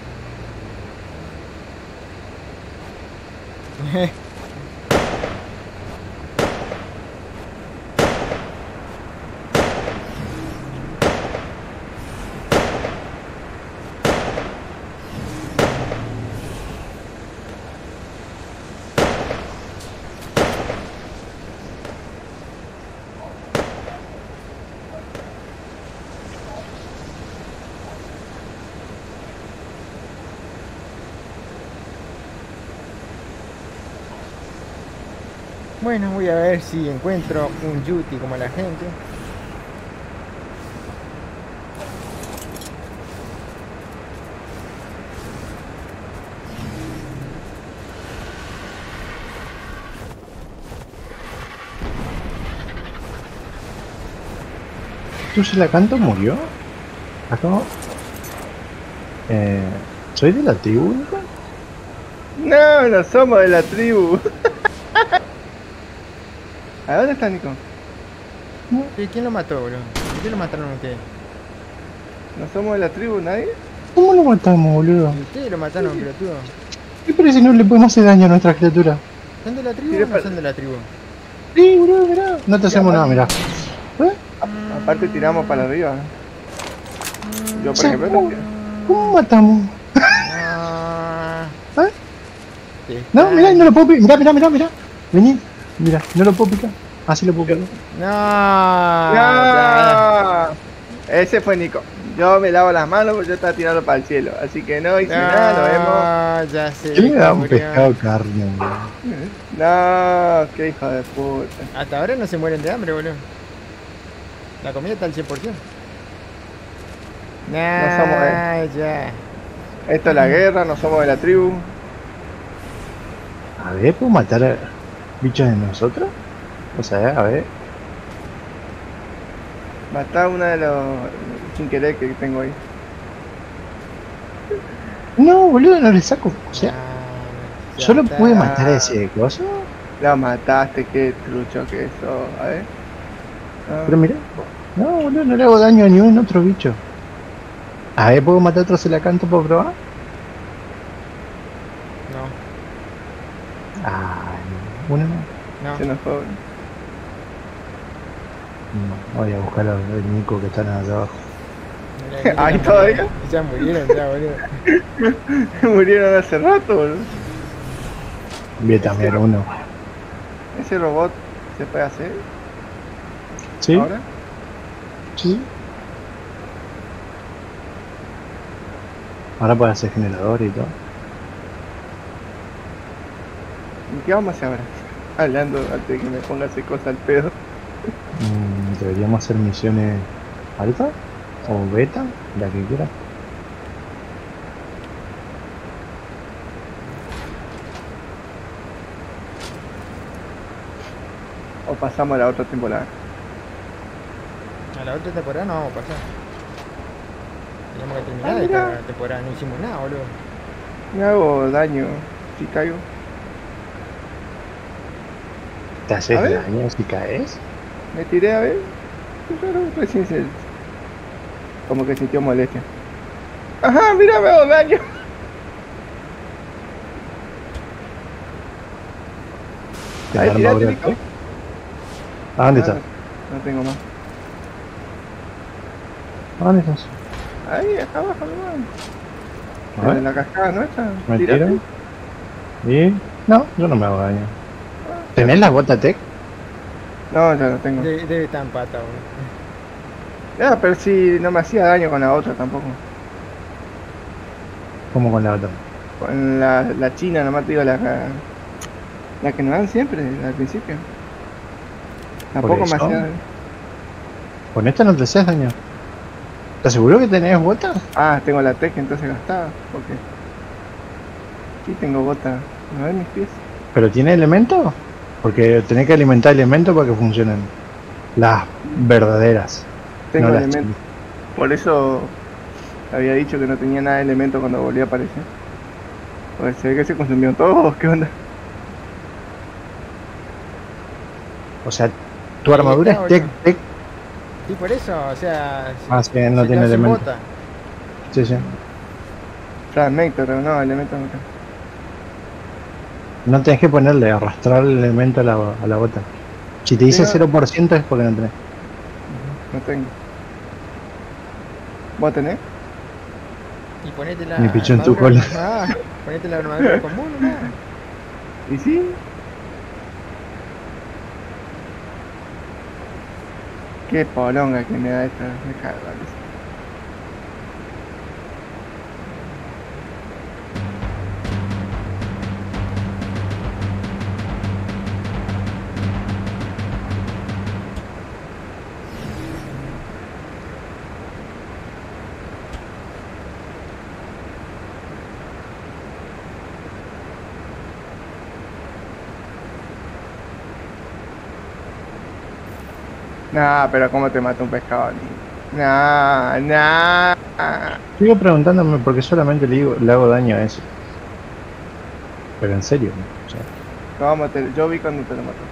Bueno, voy a ver si encuentro un Yuti como la gente. ¿Tú se la canto murió? Acá. ¿Soy de la tribu? No, no somos de la tribu. ¿A dónde está Nico? ¿Y quién lo mató, bro? ¿Por qué lo mataron a ustedes? ¿No somos de la tribu nadie? ¿Cómo lo matamos, boludo? ¿Y ustedes lo mataron, pelotudo? ¿Qué parece? No le podemos hacer daño a nuestra criatura. ¿Son de la tribu Tire o no para- son de la tribu? Sí, boludo, mirá. No te hacemos nada, mirá. Aparte tiramos para arriba. Yo por Sí. ejemplo no. ¿Cómo matamos? Ah, ¿Eh? te No, están- mirá, no lo puedo picar. Mirá. Vení. Mirá, no lo puedo picar. Así lo puedo picar. No, ya. ¡No! Ese fue Nico. Yo me lavo las manos porque yo estaba tirando para el cielo. Así que no hice nada, lo vemos. Ya sé. ¿Qué le da un murió. pescado carne, boludo? No, qué hijo de puta. Hasta ahora no se mueren de hambre, boludo. La comida está al 100%. Nah, somos ya. Esto es la guerra, no somos de la tribu. A ver, ¿puedo matar a bichos de nosotros? O sea, a ver. Matar una de los sin querer que tengo ahí. No, boludo, no le saco. O sea, Ya solo está. pude matar a ese coso. La mataste, qué trucho que eso. A ver. Ah, Pero mirá. No, boludo, no le hago daño a ningún otro bicho. A ver, ¿puedo matar a otro celacanto por probar? No, Ay, uno no. se nos fue. No, voy a buscar a los Nico que están allá abajo. Mira, ¿Ahí ya todavía? murieron, ya murieron, ya, boludo. Murieron hace rato, boludo. Voy a cambiar uno. Ese robot se puede hacer ¿Sí? ahora. Sí. Ahora puede hacer generador y todo. ¿Y qué vamos a hacer ahora? Hablando antes de que me ponga a hacer cosas al pedo. Deberíamos hacer misiones alfa o beta, la que quiera. O pasamos a la otra temporada. A la otra temporada no vamos a pasar. Tenemos que terminar Ah, mira. esta temporada, no hicimos nada, boludo. Me hago daño si caigo. ¿Te haces A ver. daño si caes? Me tiré a ver. Pero recién se... Como que sintió molestia. Ajá, mira, me hago daño. ¿Te Ahí, da tirate, armadura? Nico. ¿A dónde Ah, estás? No tengo más. ¿A dónde estás? Ahí, acá abajo nomás. A ver. En la cascada nuestra. ¿Me Tírate. tiro? ¿Y? No, yo no me hago daño. ¿Tenés la bota tech? No, ya lo tengo. Debe estar en pata, boludo. Ya, pero si no me hacía daño con la otra tampoco. ¿Cómo con la otra? Con la china, nomás te digo la que nos dan siempre al principio. Tampoco me eso? hacía daño. ¿Con esta no te haces daño? ¿Estás seguro que tenés botas? Ah, tengo la tech entonces gastada. Ok. Sí, tengo bota. A ver mis pies. ¿Pero tiene elementos? Porque tenés que alimentar elementos para que funcionen. Las verdaderas. Tengo no las elementos. Por eso había dicho que no tenía nada de elemento cuando volví a aparecer. Pues se ve que se consumieron todos. ¿Qué onda? O sea, tu armadura está, es tech, boludo. tech. Sí, por eso, o sea... Ah, sí, no se tiene quedó sin elemento. bota. Sí, sí. Fragmento, no, elemento no. No tenés que ponerle, arrastrar el elemento a la bota. Si te dice Sí, no. 0% es porque no tenés. No tengo. ¿Vos tenés? Y ponete la Me pichó en tu armadura- cola. Ah, ponete la armadura común, ¿no? ¿Y sí? Qué polonga que me da esta. Me cago en eso. Nah, pero ¿cómo te mata un pescado? Nah, nah. Sigo preguntándome por qué solamente le hago daño a eso. Pero en serio, o sea, ¿Cómo te, yo vi cuando te lo mató.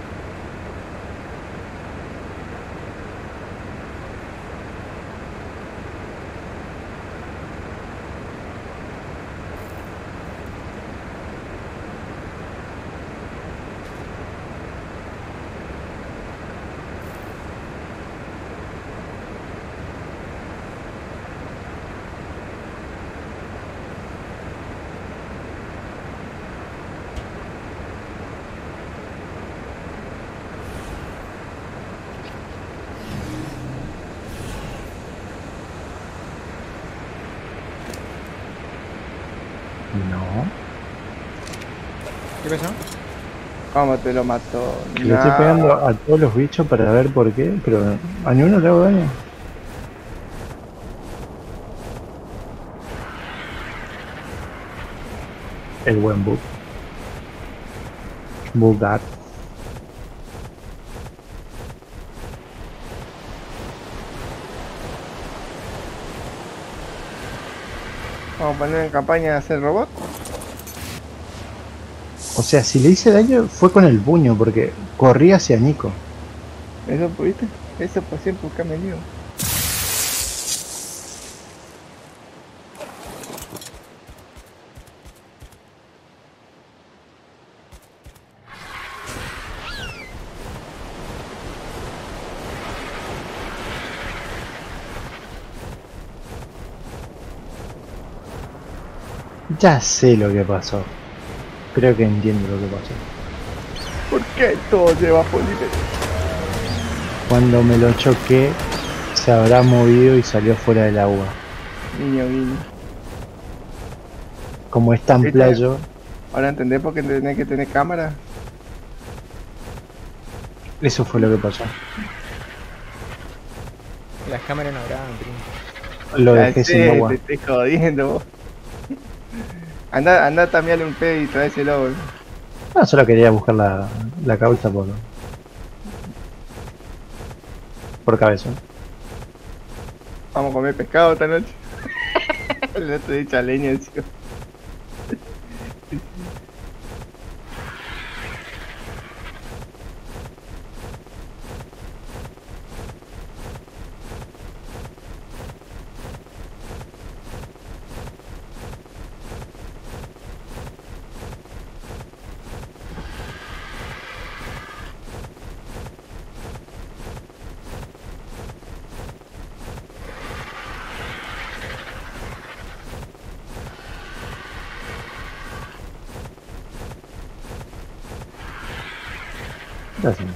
no. ¿Qué pasó? ¿Cómo te lo mató? Le estoy pegando a todos los bichos para ver por qué, pero a ni uno le hago daño. El buen bug. Bugat. Vamos a poner en campaña de hacer robot. O sea, si le hice daño fue con el puño, porque corrí hacia Nico. Eso, ¿viste? Eso por siempre buscarme lío. Ya sé lo que pasó. Creo que entiendo lo que pasó. ¿Por qué todo lleva Felipe? Cuando me lo choqué, se habrá movido y salió fuera del agua. Niño, niño. Como es tan ¿Viste? playo, Ahora entendés por qué tenés que tener cámara. eso fue lo que pasó. Las cámaras no graban, primo. Lo Ya dejé sé, sin agua. Te estoy jodiendo vos. Anda también un pedo y traéselo. No, solo quería buscar la causa por cabeza. Vamos a comer pescado esta noche. El otro de echa leña encima. Gracias.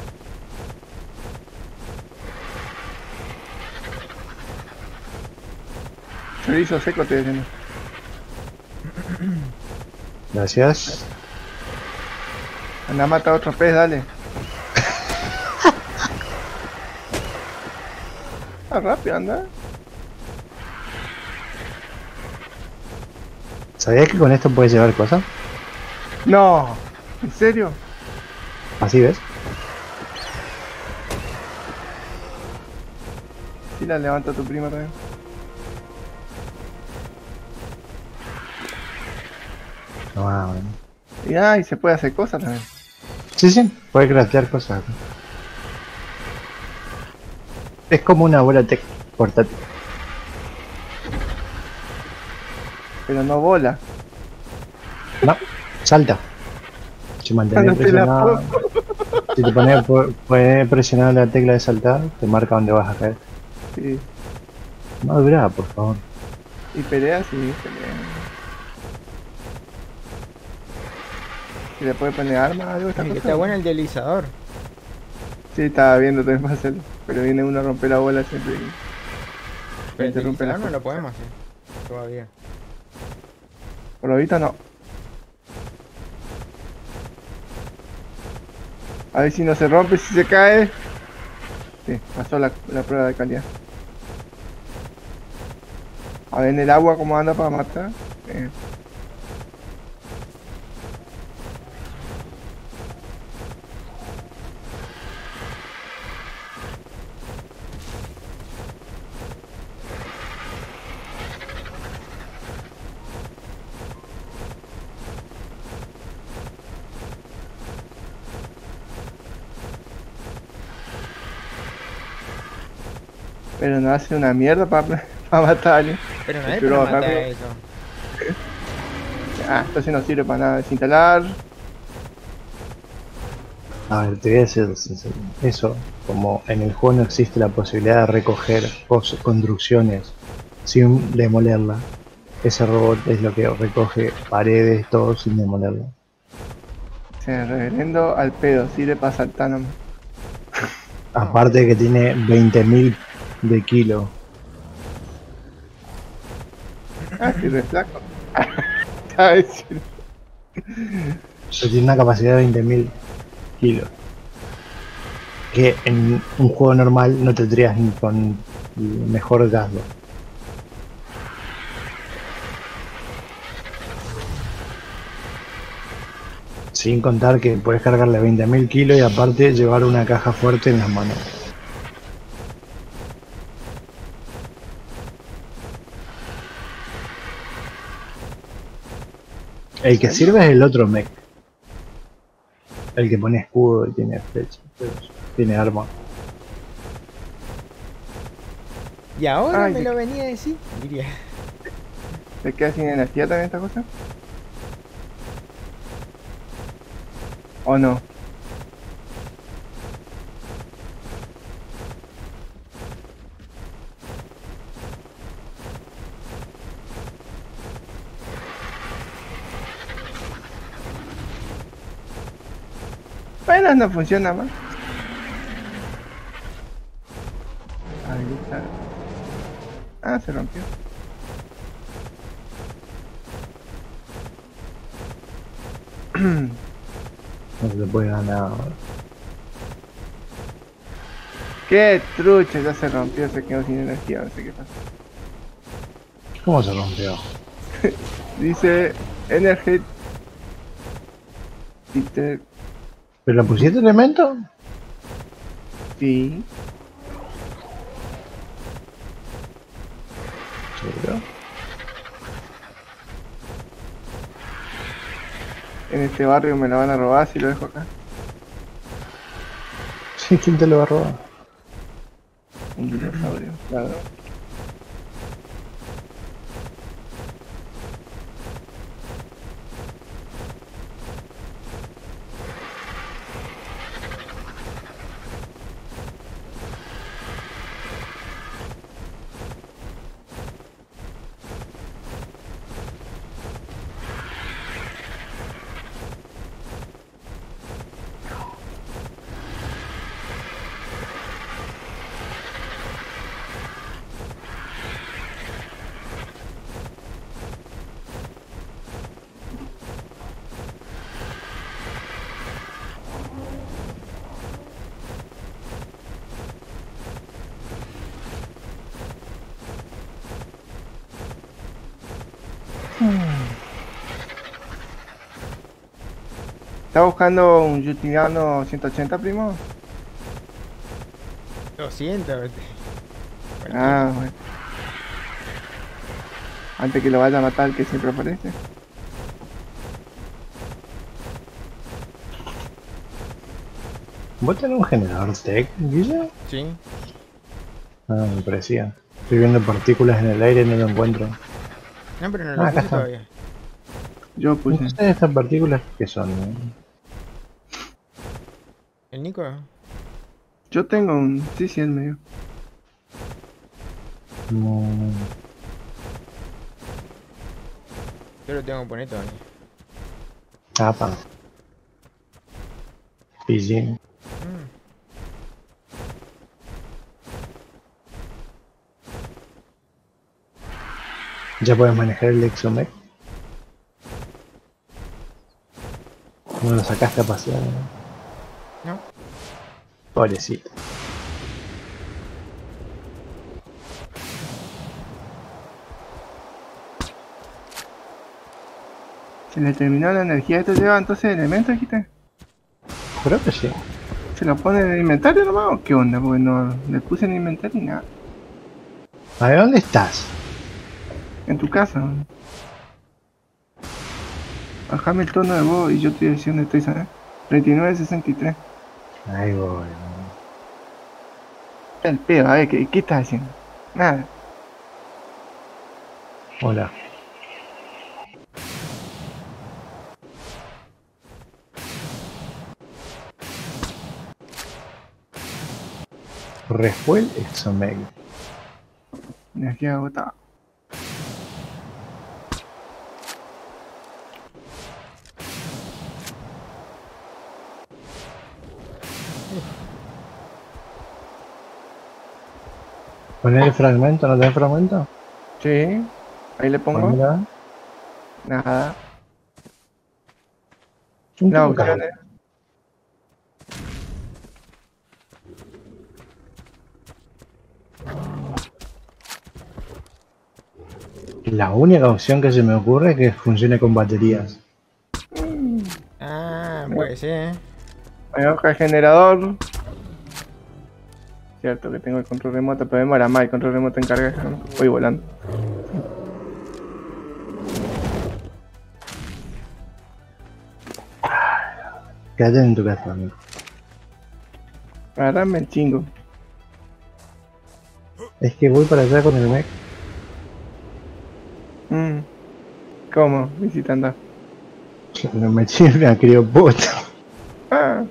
Chorizo seco te dicen. Gracias. Anda a matar otro pez, dale. Ah, rápido, anda. ¿Sabías que con esto puedes llevar cosas? No, ¿en serio? Así ves. Sí, la levanta tu prima también. Ah, bueno. Y se puede hacer cosas también. Sí, sí, puedes craftear cosas. Es como una bola tech portátil. Pero no bola. No, salta. Si mantenés No te la presionado, si te pones presionada la tecla de saltar, te marca dónde vas a caer. Sí. No dura, por favor. Y pelea, sí, pelea. ¿Se le puede poner arma algo a esta Que cosa? está bueno el deslizador. Sí, estaba viendo también para hacerlo. Pero viene uno a romper la bola siempre y Pero el interrumpe la deslizador no cosa. lo podemos hacer. Todavía. Por ahorita no. A ver si no se rompe, si se cae. Sí, pasó la prueba de calidad. A ver en el agua cómo anda para matar. Pero no hace una mierda para matar a alguien. Pero no hay Pero para matar rápido. eso. Ah, entonces no sirve para nada. Desinstalar. A ver, te voy a decir sincero. Eso, como en el juego no existe la posibilidad de recoger construcciones sin demolerla, ese robot es lo que recoge paredes, todo sin demolerla. Se reverendo al pedo. Sirve para saltar nomás. Aparte de que tiene 20.000 de kilo. Ah, sí, re flaco. ¿Sabes? Eso tiene una capacidad de 20.000 kilos. Que en un juego normal no tendrías ni con el mejor gasdo. Sin contar que puedes cargarle 20.000 kilos y aparte llevar una caja fuerte en las manos. El que sirve es el otro mech. El que pone escudo y tiene flecha, tiene arma. Y ahora Ay, me de- lo venía a decir. Diría. ¿Se queda sin energía también esta cosa? ¿O no? Bueno, no funciona más. Ahí está. Ah, se rompió. No se le puede ganar. Qué trucha, ya se rompió, se quedó sin energía, no sé qué pasa. ¿Cómo se rompió? Dice Energy. Peter. ¿Pero la pusiste elemento? Sí. ¿Seguro? En este barrio me la van a robar si lo dejo acá. Sí, ¿quién te lo va a robar? Un dinosaurio, claro. ¿Está buscando un Justiniano 180, primo? 200. Ah, bueno. Antes que lo vaya a matar el que siempre aparece. ¿Vos tenés un generador tech, Guille? Sí. Ah, me parecía. Estoy viendo partículas en el aire y no lo encuentro. No, pero no Ah, lo acá puse está. todavía. Yo No puse. sé estas partículas que son. ¿El Nico? Yo tengo un. Sí, sí, el medio. No. Yo lo tengo que poner todavía. Apa. Pillín. Ya puedes manejar el Exomech. No lo sacaste a pasear, ¿no? No. Pobrecito. Se le terminó la energía. ¿Esto lleva entonces elementos, dijiste? Creo que sí. ¿Se lo pone en el inventario nomás o qué onda? Porque no le puse en el inventario y nada. A ver, ¿dónde estás? En tu casa. Bajame el tono de voz y yo te decía dónde estoy, ¿sabes? 3963. Ahí voy. El pedo, a ver, ¿qué estás haciendo? Nada. Hola. Refuel Exomech. Energía agotada. ¿Poner el fragmento? ¿No tenés fragmento? Sí. Ahí le pongo. Ponela. Nada. Un Las toque. opciones. La única opción que se me ocurre es que funcione con baterías. Ah, puede ser, ¿eh? Me baja el generador. Cierto que tengo el control remoto, pero demora más el control remoto en carga. ¿No? Voy volando. Quédate en tu casa, amigo. Agarrame el chingo. Es que voy para allá con el mech. ¿Cómo? Visitando. No me sirve a criopota. Ah.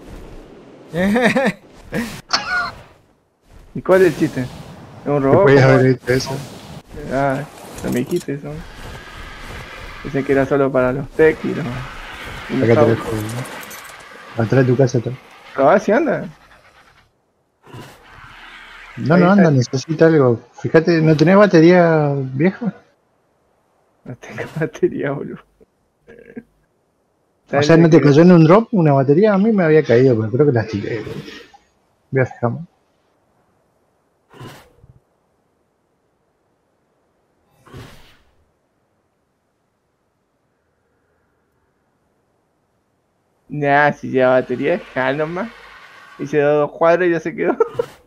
¿Y cuál es el chiste? ¿Es un ¿Te robot? podías ¿Cómo haber es? hecho eso? Ah, no me dijiste eso. Pensé que era solo para los tech y los... Acá te dejo. Atrás de tu casa. Todo. Ah, sí anda. No, Ahí no está. anda, necesita algo. Fíjate, ¿no tenés batería vieja? No tengo batería, boludo. O sea, ¿no te cayó en un drop una batería? A mí me había caído, pero creo que las tiré. Voy a fijarme. Nah, si lleva batería, ja nomás. Hice 2 cuadros y ya se quedó.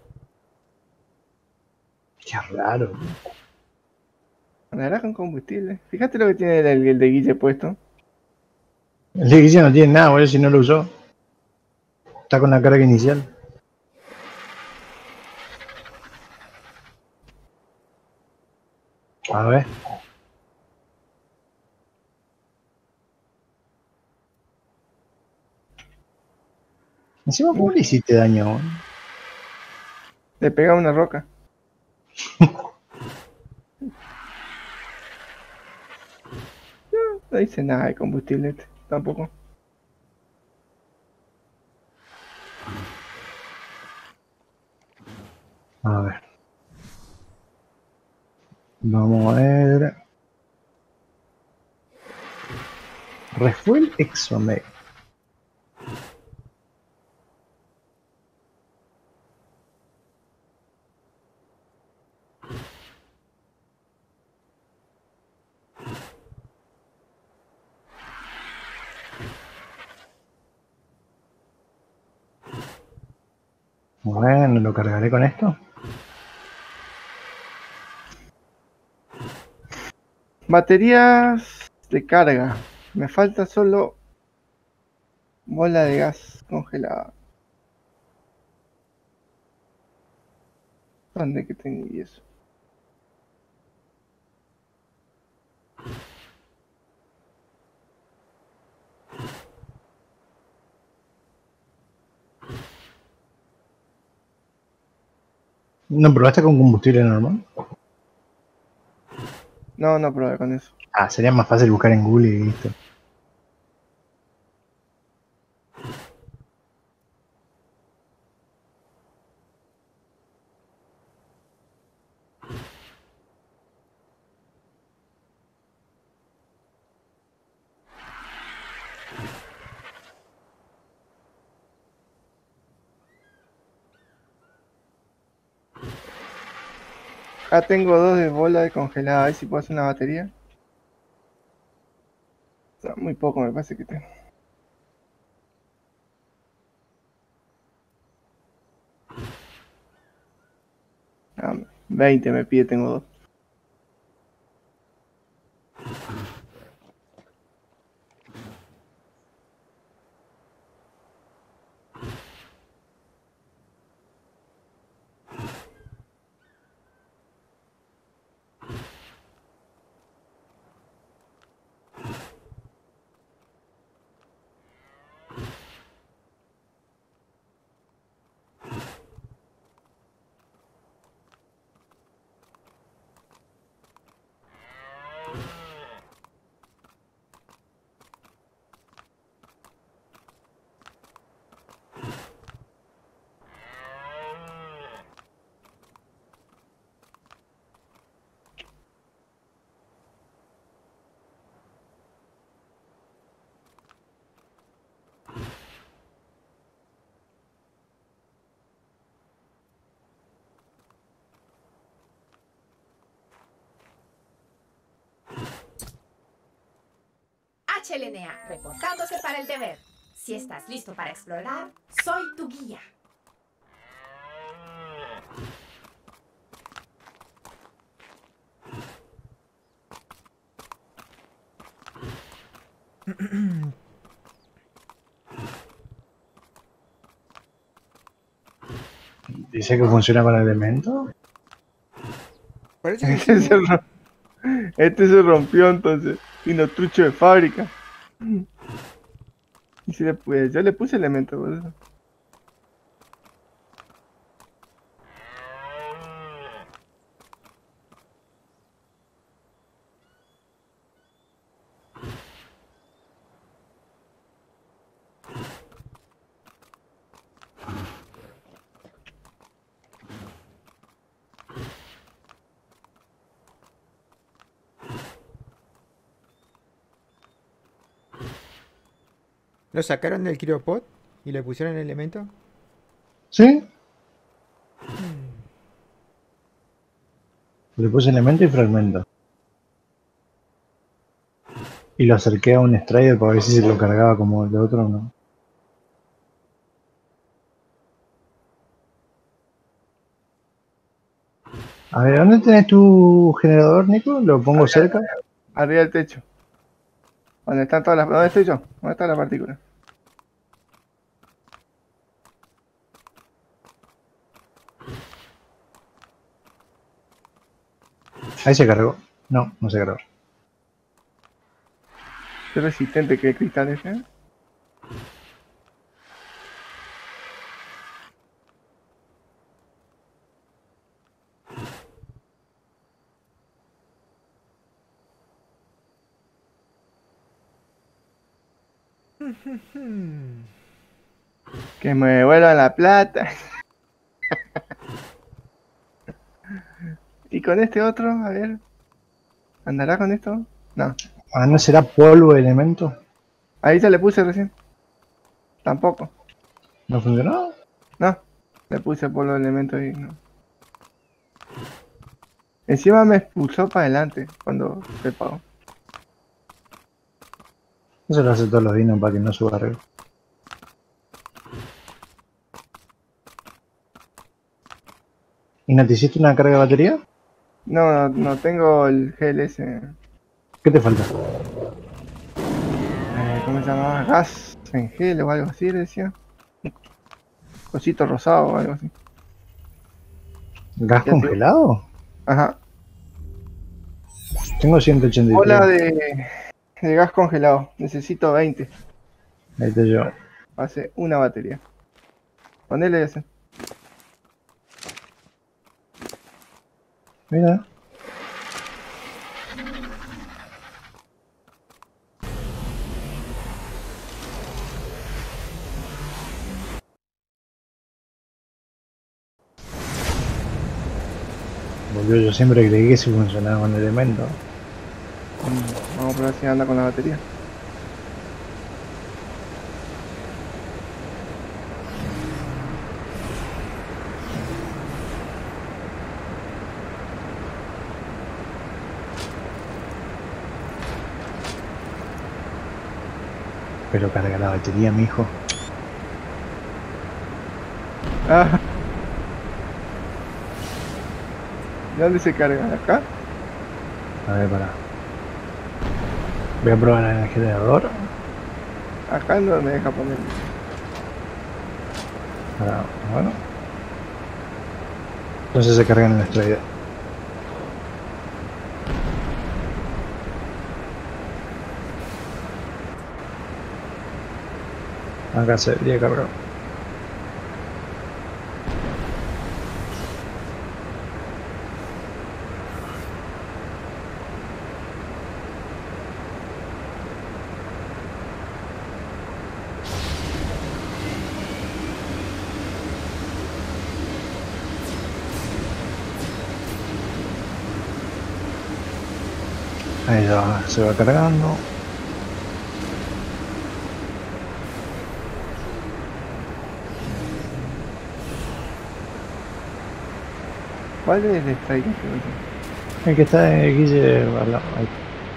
Qué raro. Andará con combustible. Fíjate lo que tiene el de Guille puesto. El de Guille no tiene nada, boludo, si no lo usó. Está con la carga inicial. A ver. Encima, ¿cómo le hiciste daño? Le pega una roca. No dice nada de combustible este, tampoco. A ver. Vamos a ver. Refuel Exomech. Bueno, lo cargaré con esto. Baterías de carga. Me falta solo bola de gas congelada. ¿Dónde que tengo y eso? ¿No probaste con combustible normal? No, no probé con eso. Ah, sería más fácil buscar en Google y listo. Acá tengo 2 de bola de congelada. A ver si puedo hacer una batería. O sea, muy poco me parece que tengo. Ah, 20 me pide, tengo 2. HLNA, reportándose para el deber. Si estás listo para explorar, soy tu guía. Dice que funciona para elementos. Parece que Este sí. este se rompió entonces. Vino trucho de fábrica. Y si le puse, yo le puse elemento por eso. ¿Lo sacaron del Cryopod y le pusieron el elemento? ¿Sí? Le puse elemento y fragmento. Y lo acerqué a un Strider para ver si se lo cargaba como el otro o no. A ver, ¿dónde tenés tu generador, Nico? ¿Lo pongo cerca? Arriba del techo. ¿Dónde están todas las... ¿Dónde estoy yo? ¿Dónde está la partícula? Ahí se cargó. No, no se cargó. ¿Qué resistente que cristales, eh? Que me devuelvan la plata. Y con este otro, a ver. ¿Andará con esto? No. Ah, ¿no será polvo de elemento? Ahí se le puse recién. Tampoco. ¿No funcionó? No. Le puse por los elementos y no. Encima me expulsó para adelante cuando se pagó. Eso lo hace todos los dinos para que no suba arriba. ¿Y no te hiciste una carga de batería? No, no tengo el GLS. ¿Qué te falta? ¿Cómo se llama? Gas en gel o algo así, le decía. Cosito rosado o algo así. ¿Gas Ya congelado? Ajá. Tengo 183. Bola de gas congelado. Necesito 20. Ahí estoy yo. Hace una batería. Ponele ese. Mira. Boludo, yo siempre creí que se funcionaba con elementos. Vamos a probar si anda con la batería. Pero carga la batería, mijo. Ah. ¿De dónde se carga? ¿Acá? A ver, pará. Voy a probar el generador. Acá no me deja poner. Pará, bueno. Entonces se carga en el extraído. Acá se debería cargar. Ahí ya se va cargando. ¿Cuál es el strike? El que está en Guille al lado, ahí.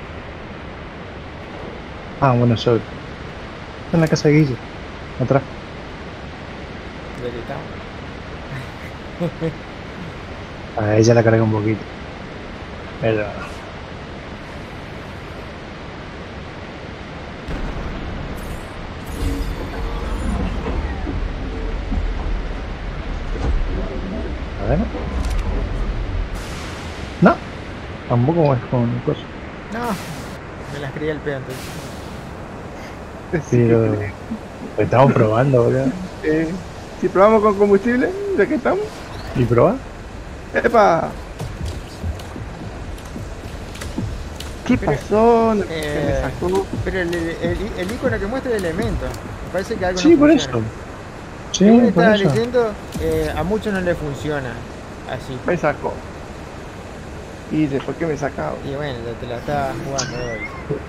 Ah, bueno, eso. Está en la casa de Guille. Atrás. Ya que estamos. A ella la carga un poquito. Pero... A ver. No. Tampoco es con cosas. No, me las creía el pedo entonces. Pero... Estamos probando, boludo. Si probamos con combustible, ya que estamos. ¿Y probar? ¡Epa! ¿Qué pasó? No, se me sacó. Pero el icono que muestra el elemento. Me parece que algo Sí, no por funciona. eso. Sí, Según por estaba eso. leyendo, a muchos no les funciona así. Me sacó. Y después que me sacaba. Y bueno, te la estaba jugando hoy.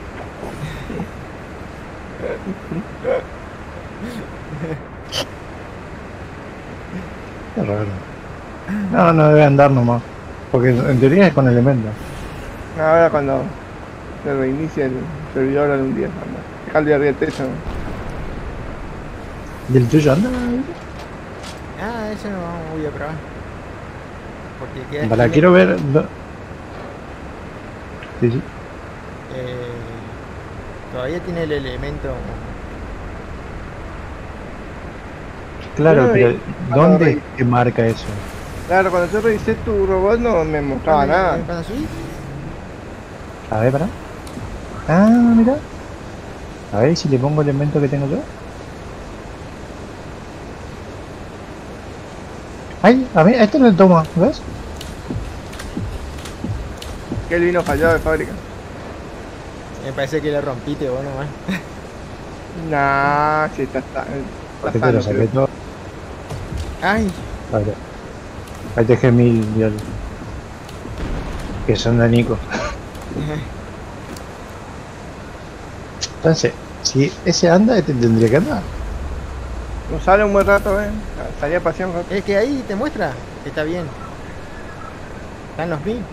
Qué raro. No, no debe andar nomás. Porque en teoría es con elementos. Ahora cuando se reinicia el servidor algún día, anda. Dejarle arriba el techo. ¿Y el tuyo anda? Ah, eso no voy a probar. Porque queda Para, esquina- quiero ver... Sí, sí. Todavía tiene el elemento. Claro, Bueno, pero y- ¿dónde te marca eso? Claro, cuando yo revisé tu robot no me mostraba nada. Cuando subís, A ver, para. Ah, mira. A ver si le pongo el elemento que tengo yo. Ay, a ver, este no le toma, ¿ves? Que él vino fallado de fábrica. me parece que le rompiste vos nomás. Nah, si está Porque te lo saqué todo. Ay, Vale. Ahí te dejé 1000 violas. Que son de Nico. Entonces, si ese anda, este tendría que andar. No sale un buen rato, salía a pasear un rato. es que ahí te muestra que está bien. Están los mil.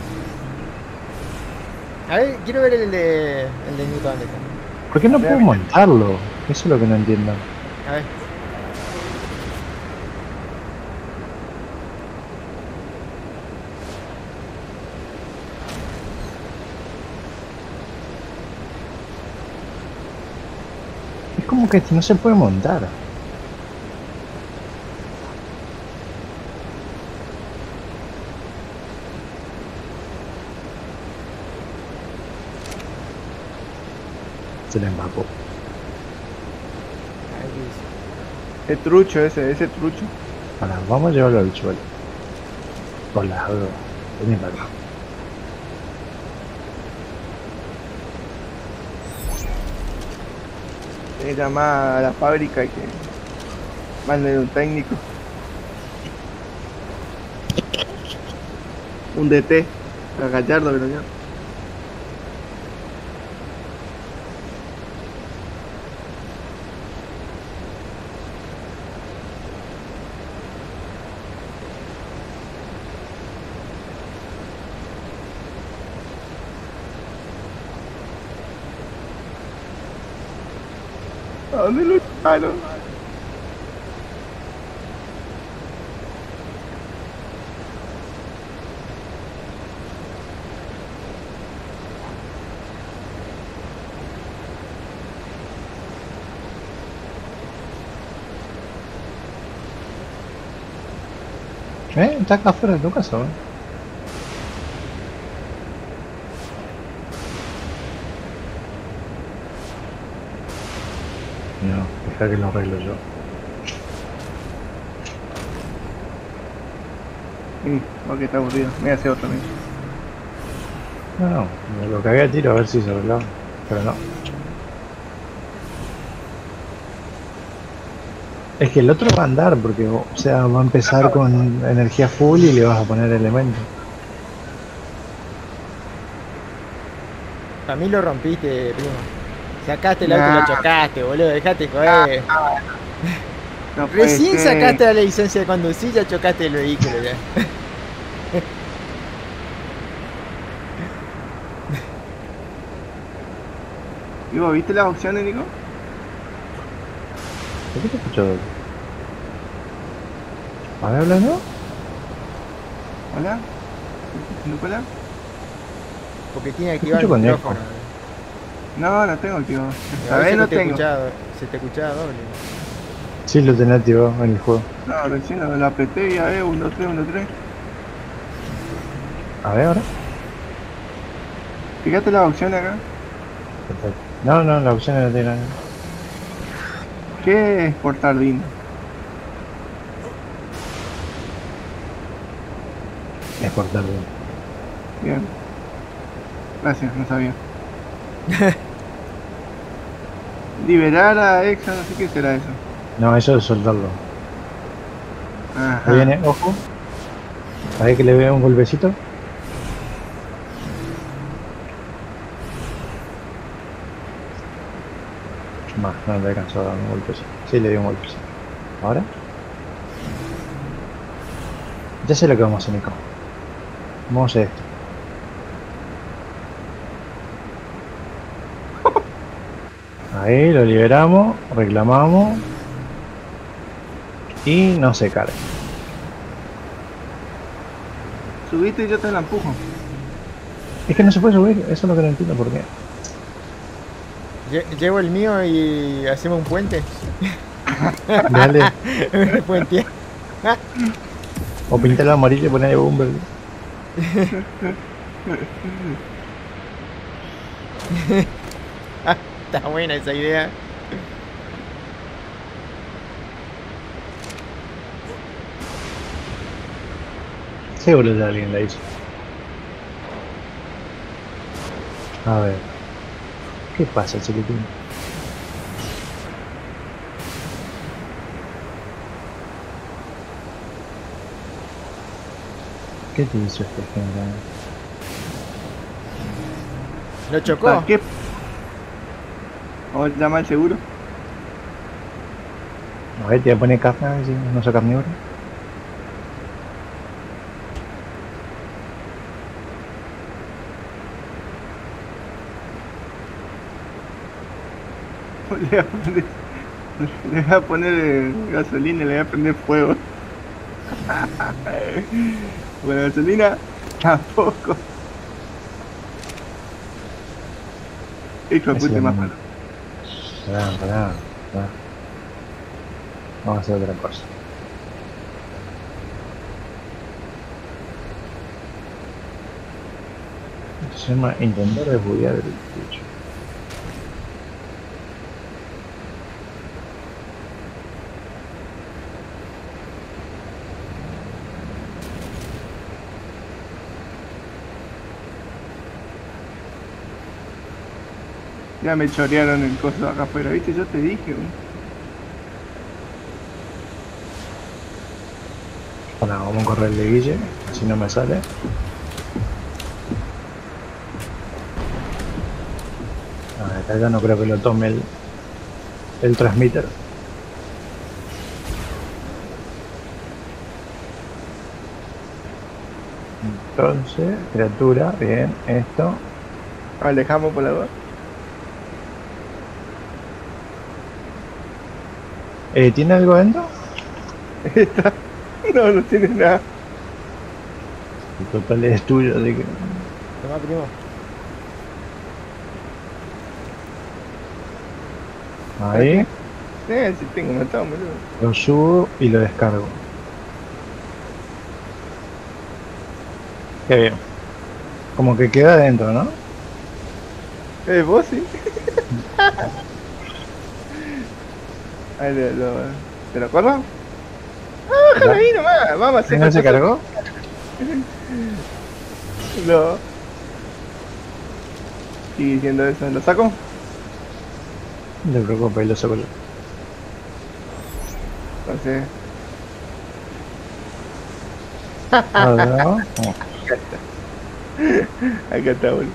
A ver, quiero ver el de Newton dónde está. ¿Por qué no puedo montarlo? Eso es lo que no entiendo. A ver. Es como que no se puede montar. Se la empapó. Ahí El trucho ese trucho. Ahora, vamos a llevarlo al suelo. Por las dos. Vení para acá. Tenés que llamar a la fábrica y que manden un técnico. Un DT. A Gallardo, pero yo. ¿A dónde lo echaron? Está acá afuera de tu casa, ¿eh? No, deja que lo arreglo yo. Sí, porque está aburrido. Me voy a hacer otro mismo. No, lo cagué a tiro a ver si se arreglaba. Pero no. Es que el otro va a andar porque, o sea, va a empezar con energía full y le vas a poner elementos. Para mí lo rompiste, primo. Sacaste el auto y lo chocaste, boludo. Dejate joder. No puede Recién ser. sacaste la licencia de conducir, ya chocaste el vehículo ya. ¿Y vos viste las opciones, Nico? ¿Por qué te escucho doble? A ver, habla, ¿no? ¿Hola? ¿Nicolás? Porque tiene activado el escucho con micrófono. No, no tengo, tío. A A veces ver, no te tengo. se te escuchaba doble. Sí, lo tenés activado en el juego. No, recién lo apreté y a ver, 1, 2, 3, 1, 3. A ver, ahora. Fíjate las opciones acá. Perfecto. No, la opción no tiene nada. ¿Qué es portar DIN? Es cortar bien. Bien. Gracias, no sabía. Liberar a Exa, no sé qué será eso. No, eso es soltarlo. Ajá. Ahí viene, ojo. A ver que le veo un golpecito. Más, no le alcanzó a dar un golpecito. Sí, le dio un golpecito. Ahora. Ya sé lo que vamos a hacer, Nico. Vamos a hacer esto. Ahí lo liberamos, reclamamos y no se carga. Subiste y yo te la empujo. Es que no se puede subir, eso es lo que no entiendo por qué. Llevo el mío y hacemos un puente. Dale, Un puente. o pintarlo amarillo y ponerle Bumble. Está buena esa idea. Seguro que alguien la hizo. A ver. ¿Qué pasa, chiquitín? ¿Qué te hizo este gente? ¿Lo chocó? ¿Para qué? Vamos a llamar al seguro. A ver, te voy a poner caja si no sacas ni hora. Le voy a poner gasolina y le voy a prender fuego. Bueno, gasolina tampoco. Hijo de puta más malo. Pará. Vamos a hacer otra cosa. Se llama intentar desbuguear el bicho. Ya me chorearon el coso acá afuera, ¿viste? Yo te dije, güey. Bueno, vamos a correr de Guille, si no me sale. Acá ya no creo que lo tome el transmitter. Entonces, criatura, bien, esto. Alejamos por la duda. ¿Tiene algo dentro? Esta. No, no tiene nada. El total es tuyo, así que... Toma, primo. Ahí, Si tengo matado, boludo. lo subo y lo descargo. Qué bien. Como que queda dentro, ¿no? Vos sí. Ahí ¿te lo corro? Ah, déjalo ahí nomás. Vamos a hacer. ¿No se cargó? No. Sigue diciendo eso. ¿Lo saco? No te preocupes, lo saco yo. Entonces. No. Acá está, boludo.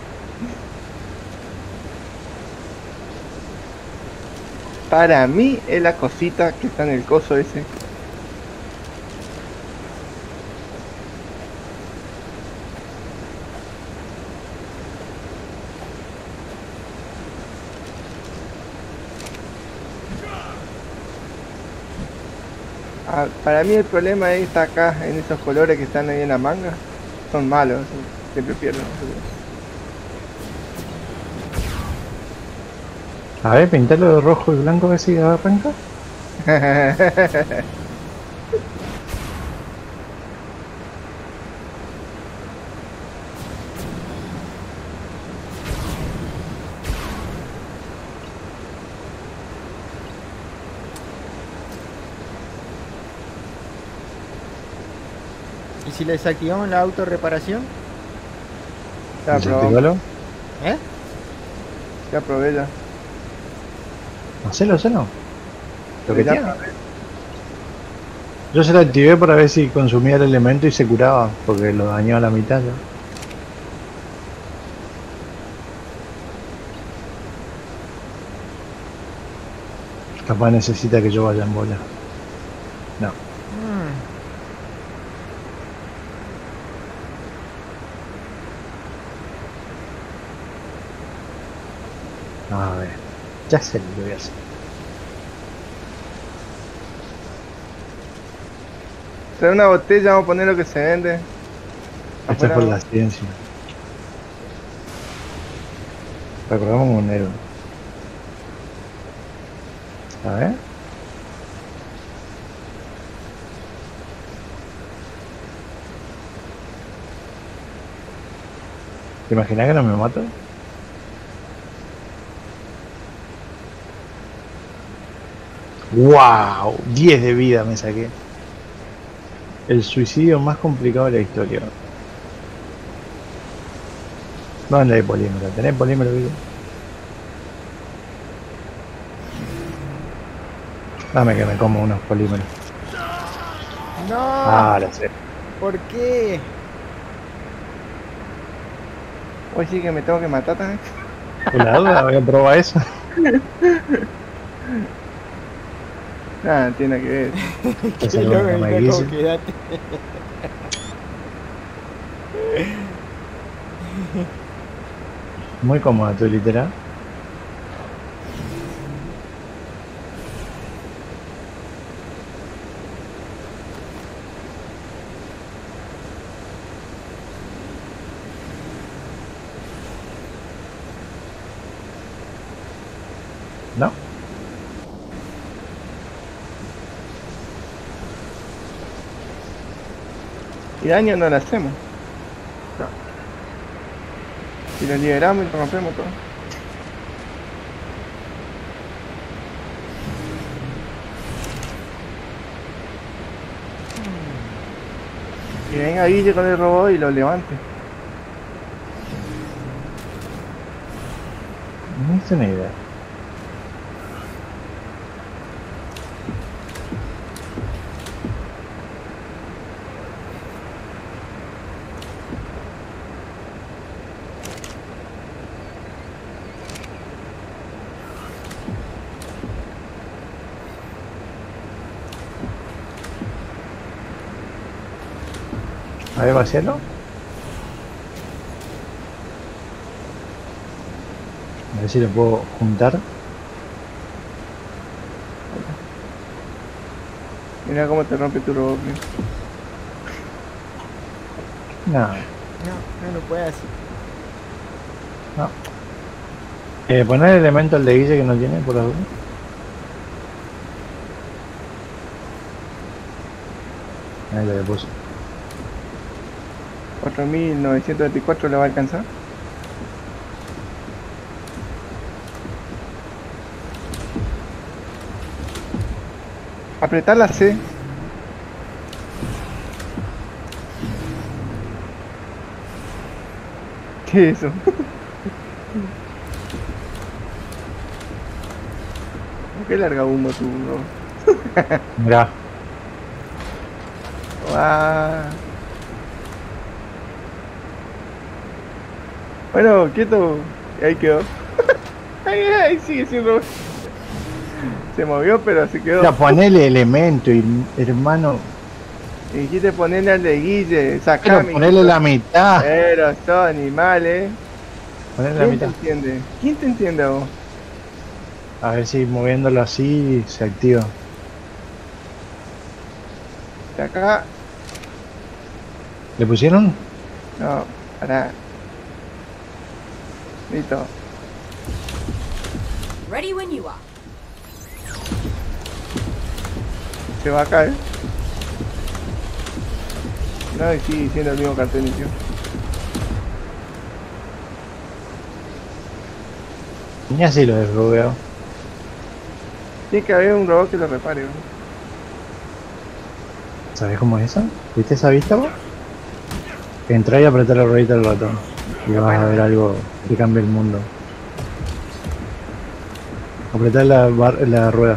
Para mí es la cosita que está en el coso ese. Para mí el problema está acá, en esos colores que están ahí en la manga. Son malos, siempre pierden. A ver, pintarlo de rojo y blanco a ver si arranca. ¿Y si le desactivamos la autorreparación? Ya probé, Desactívalo. ¿Eh? ya probé ya. Hacelo. Lo que Ya tiene. probé. Yo se lo activé para ver si consumía el elemento y se curaba, porque lo dañó a la mitad ya. Capaz necesita que yo vaya en bola. No. A ver. Ya sé lo que voy a hacer. Trae una botella, vamos a poner lo que se vende. Esto es Afuera. por la ciencia. Recordamos un héroe. A ver. ¿Te imaginas que no me mato? ¡Wow! 10 de vida me saqué. El suicidio más complicado de la historia. ¿Dónde hay polímero? ¿Tenés polímero, Guille? Dame que me como unos polímeros. No. Ahora sí. ¿Por qué? Hoy sí que me tengo que matar también. Por la duda voy a probar eso. Nada, tiene que ver. Te Qué salgo loco, una mira maguilla. cómo quedaste. Muy cómoda tu literal. ¿No? Y daño no le hacemos. Si lo liberamos y lo rompemos todo. Y venga Guille con el robot y lo levante. es una idea. A ver, vacialo. A ver si lo puedo juntar. Mira cómo te rompe tu robot. No, No puedes. no. Poner el elemento al de Guille que no tiene, por favor. Ahí lo puse. 4924 le va a alcanzar. Apretar la C. ¿Qué es eso? ¿Por qué larga humo tú, no? Mirá. Guau. Bueno, quieto. Ahí quedó. Ahí sigue sin robot. Se movió, pero se quedó. Ya, ponele elemento, hermano. Y dijiste ponerle al de Guille, Pero sacame. ponele la mitad. Pero sos animal, Ponele la ¿Quién te mitad. entiende? ¿Quién te entiende a vos? A ver si moviéndolo así se activa. De acá. ¿Le pusieron? No, pará. Listo. Ready when you are. Se va acá, No, y sigue siendo el mismo cartel inicio. Ni así lo desbugueo. Tiene que haber un robot que lo repare, ¿no? ¿Sabes cómo es eso? ¿Viste esa vista vos? Entra y apretar el ruedito del ratón. Y vas a ver algo que cambie el mundo. Apretar la rueda.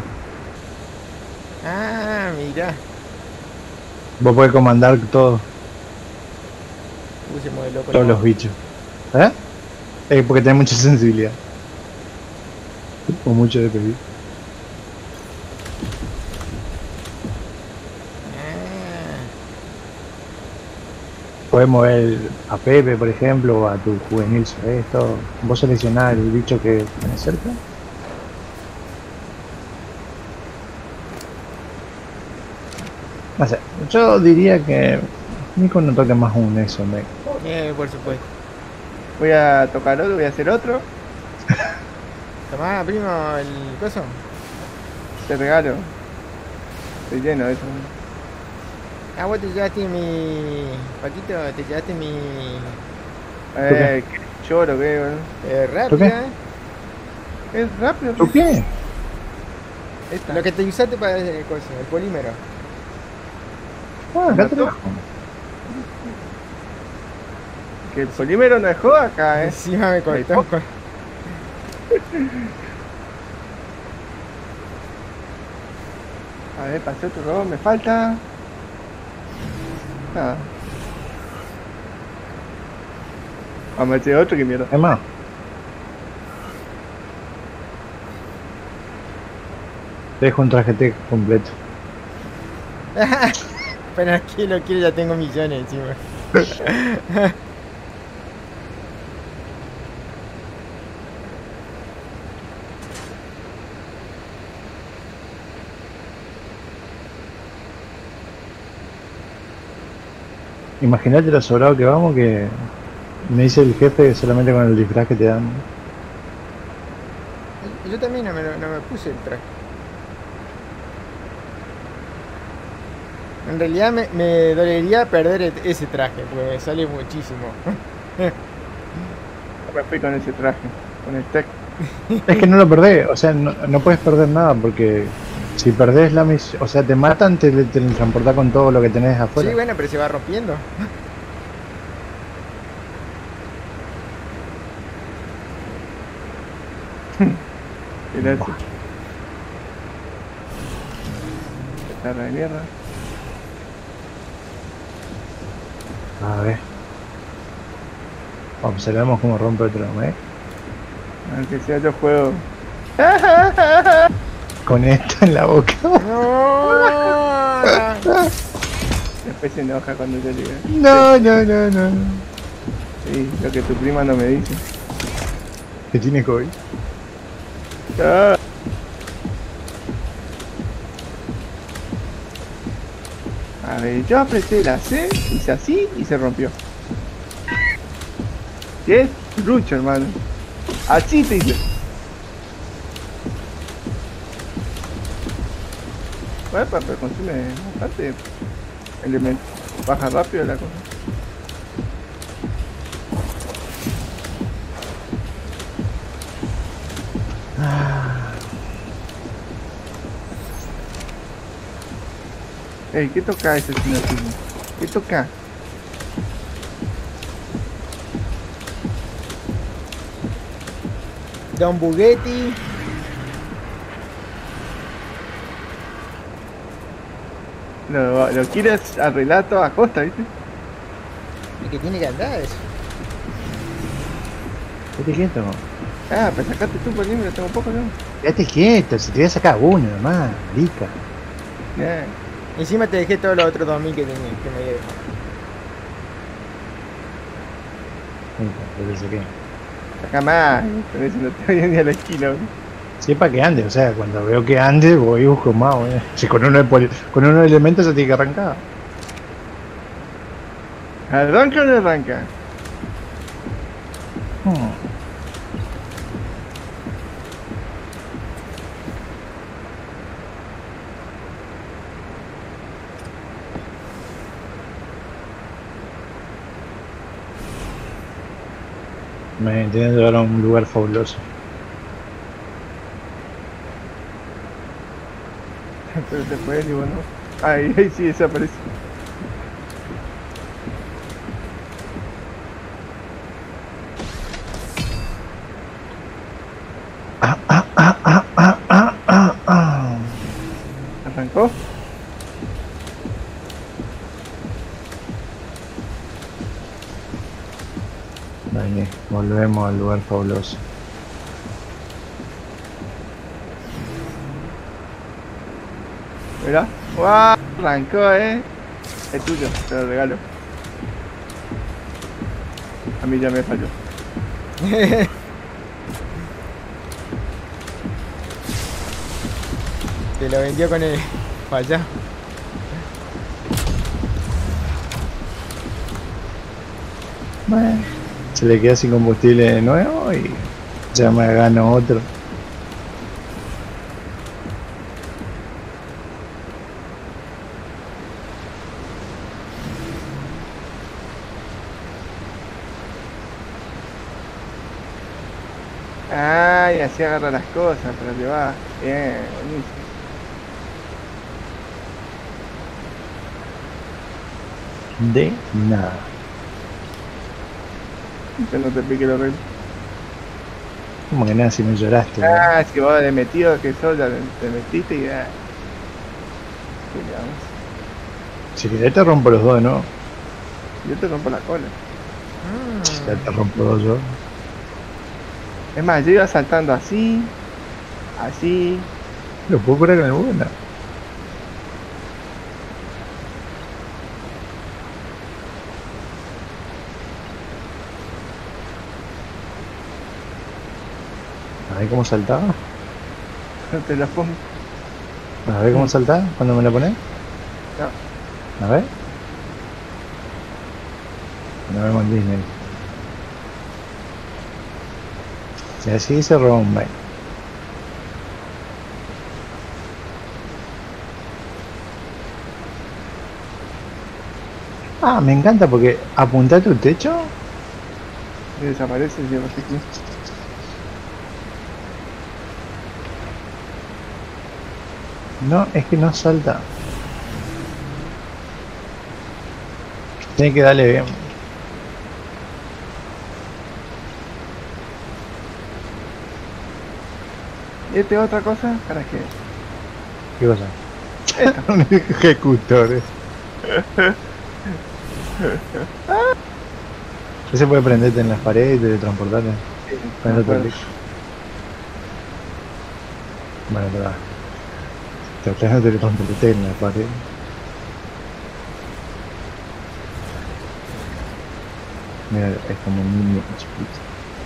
Ah, mira. Vos podés comandar todo, Se mueve loco. todos los bichos. ¿Eh? Porque tenés mucha sensibilidad. O mucho de pedir. Podés mover a Pepe, por ejemplo, o a tu juvenil sobre esto. Vos seleccionás el bicho que tenés cerca. No sé, yo diría que Nico no toca más un eso, Por supuesto. Voy a tocar otro, voy a hacer otro. Tomá, primo, el coso. Te regalo. Estoy lleno de eso. Ah, vos te llevaste mi... Paquito, te llevaste mi... Qué choro que es, rápida. Es rápido. ¿Tú qué? Esta. Lo que te usaste para el coso, el polímero. Ah, acá te lo dejo. Que el polímero no dejó acá, Encima me cortó. A ver, pasé otro robot, me falta. Nada. Vamos a hacer otro, que mierda. Es más. Te dejo un traje tech completo. Pero aquí lo quiero, ya tengo millones encima. Imagínate lo sobrado que vamos, que me dice el jefe solamente con el disfraz que te dan. Yo también no me puse el traje. En realidad me dolería perder ese traje, porque me sale muchísimo. Me fui con ese traje, con el tech. Es que no lo perdés, o sea, no puedes perder nada porque si perdés la misión, o sea, te matan, te transportás con todo lo que tenés afuera. Sí, bueno, pero se va rompiendo. Gracias. Tarra de mierda. A ver. Observemos cómo rompe otro, ¿eh? Aunque sea yo juego. Con esto en la boca. No. Después se enoja cuando yo llegue. No, no, no, no. Sí, lo que tu prima no me dice. Que tiene COVID. Ah. A ver, yo apreté la C, hice así y se rompió. ¿Qué es? Lucho, hermano. Así te hice. Bueno, pero consume bastante elemento. Baja rápido la cosa. Ey, ¿qué toca ese señor? ¿Qué toca? Don Bugatti. Lo quieres al relato a costa, ¿viste? ¿Y que tiene que andar eso? Quédate quieto. Ah, pues sacaste tú por libre, tengo poco, ¿no? Quédate quieto, si te voy a sacar uno nomás, marica. Yeah. Encima te dejé todos los otros 2000 que tenía, que me había dejado. Yo te saqué. Saca más, con eso no te voy ni a la esquina, ¿no? Sí, para que ande, o sea, cuando veo que ande, voy y busco más, ¿eh? Si con uno de elementos se tiene que arrancar. ¿Arranca o no arranca? Me entienden llevar a un lugar fabuloso. Pero te puedes y bueno. Ahí sí desaparece. ¿Arrancó? Dale, volvemos al lugar fabuloso. Mira. ¡Wow! Arrancó, Es tuyo, te lo regalo. A mí ya me falló. Te lo vendió con el fallado. Bueno, se le queda sin combustible de nuevo y ya me gano otro. Ah, y así agarra las cosas para llevar. Bien, buenísimo. De nada. Que no te pique el arreglo. Como que nada si me lloraste. ¿no? Ah, si vos de metido que sos, ya te metiste y ya. ¿Qué le damos? Si querés te rompo los dos, ¿no? Yo te rompo la cola. Ya te rompo dos yo. Es más, yo iba saltando así, así. Lo puedo curar con alguna. A ver cómo saltaba. No te la pongo. A ver cómo saltaba cuando me la pones. No. A ver. Nos vemos en Disney. Si así se rompe. Ah, me encanta porque apunta a tu techo. Y desaparece y lleva así. No, es que no salta. Tiene que darle bien. ¿Este es otra cosa? ¿Para qué? ¿Qué cosa? Un ejecutor. Ese puede prenderte en las paredes y teletransportarte. Con otro clic. Bueno, pero tratar de teletransportarte en la pared. Mira, es como un niño chiquito.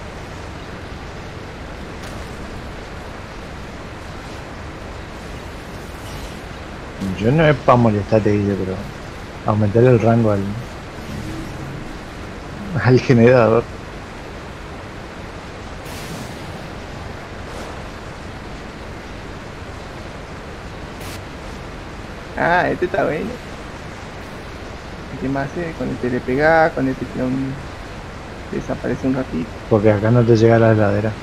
Yo no es para molestarte, Guille, pero aumentar el rango al generador. Ah, este está bueno. ¿Qué más hace? Con este le pega, con este tira un... desaparece un ratito. Porque acá no te llega la heladera.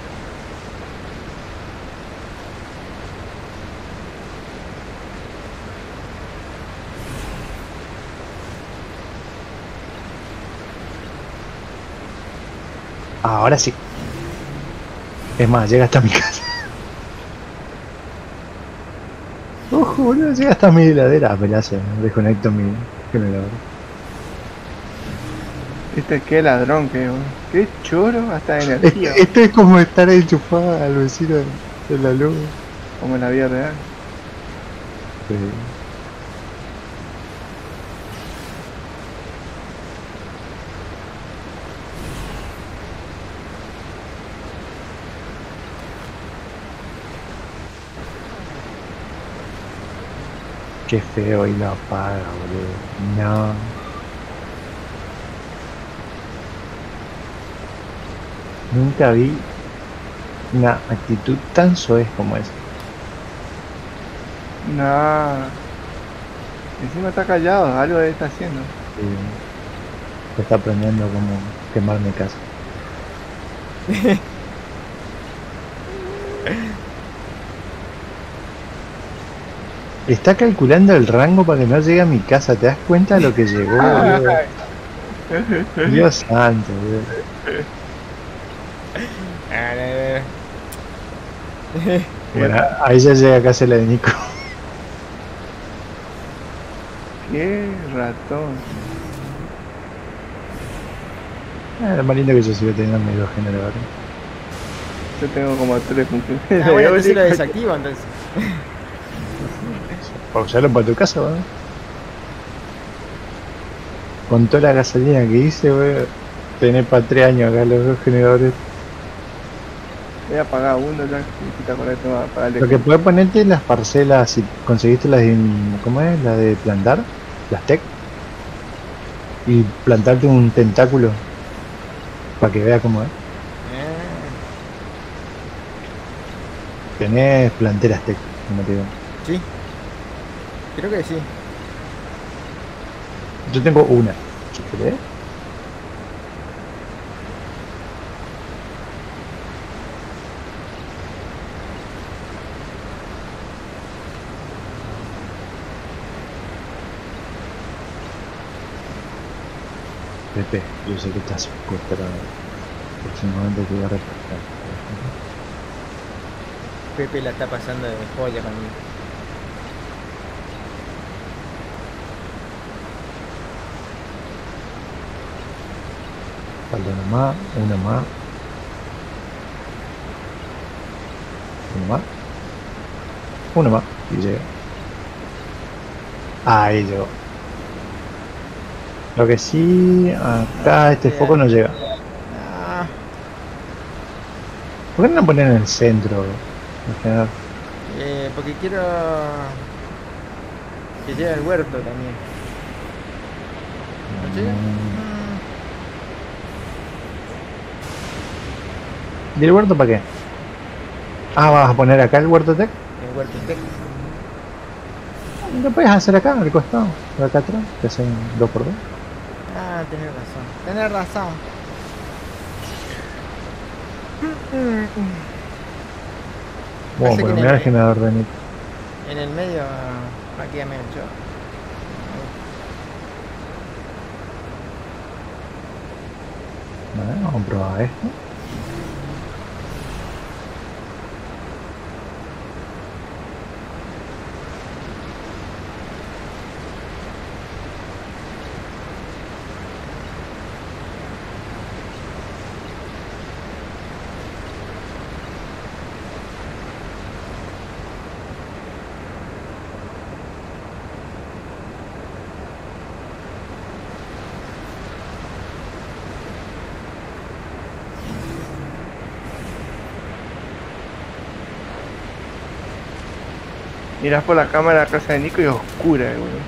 Ahora sí. Es más, llega hasta mi casa. Ojo, boludo, llega hasta mi heladera. Pelazo, desconecto mi generador. Este qué ladrón que es, boludo. Qué choro hasta de energía. Esto es como estar enchufado al vecino de la luz. Como en la vida real. Sí. Qué feo y lo apaga, boludo. No. Nunca vi una actitud tan soez como esa. No. Encima está callado, algo está haciendo. Sí. Está aprendiendo cómo quemar mi casa. Está calculando el rango para que no llegue a mi casa. ¿Te das cuenta de lo que llegó, boludo? Dios santo, boludo. Bueno, ahí ya llega a casa la de Nico. Qué ratón. Lo más lindo que yo sigo teniendo mis dos generadores. Yo tengo como 3 funciones. Ah, bueno, entonces lo desactivo entonces. Para usarlo para tu casa, weón. Con toda la gasolina que hice, weón. Tenés para 3 años acá los dos generadores. Voy a pagar uno ya. Y te acordás que va a pagar Lo que puedes ponerte las parcelas, si conseguiste las de... ¿Cómo es? La de plantar. Las tech. Y plantarte un tentáculo. Para que vea cómo es. Tenés planteras tech, como te digo. Sí. Creo que sí. Yo tengo una. ¿Si querés? Pepe, yo sé que estás frustrado. Próximamente te voy a reportar. Pepe la está pasando de joya conmigo. Falta una más, una más. Una más. Una más. Y llega. Ahí llegó. Lo que sí, acá este foco no llega. Ah, ¿Por qué no lo ponen en el centro? En general? porque quiero que llegue al huerto también. ¿No llega? ¿Y el huerto para qué? Ah, ¿vas a poner acá el huerto tech? El huerto tech. Lo puedes hacer acá, al costado, por acá atrás, que hacen 2x2. Ah, tenés razón. Tenés razón. Bueno, Parece por que mirar el generador de Nico. En el medio, aquí a medio. Vale, vamos a probar esto. Mirás por la cámara de la casa de Nico y es oscura, weón.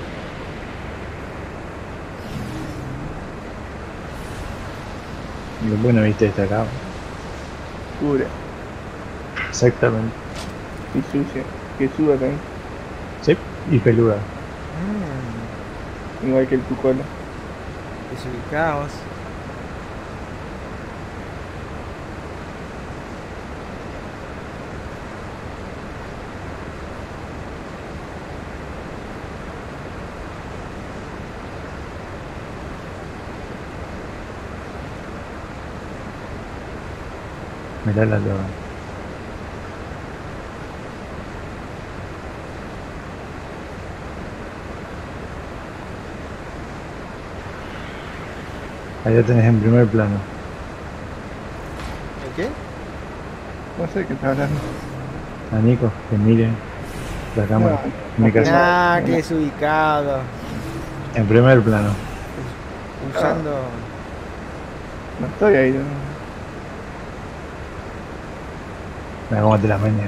Lo bueno, viste, está acá. Oscura. Exactamente. Y sucia. Que suda también. Sí, y peluda. Igual que el tu cola. Desubicados. Mirá la loba. Ahí lo tenés en primer plano. ¿El qué? No sé qué está hablando. A Nico, que mire la cámara. En mi caso, Ah, que desubicado. en primer plano. Usando. No estoy ahí, no. Mira cómo te las venden.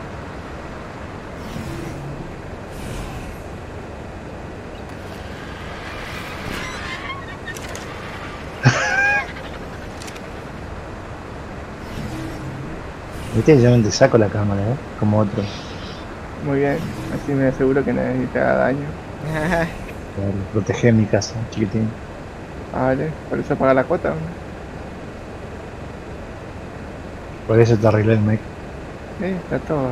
Viste, yo no te saco la cámara, como otro. Muy bien. Así me aseguro que nadie te haga daño. Claro, proteger mi casa, chiquitín. Vale. Por eso paga la cuota. Por eso te arreglé el mech. Está todo.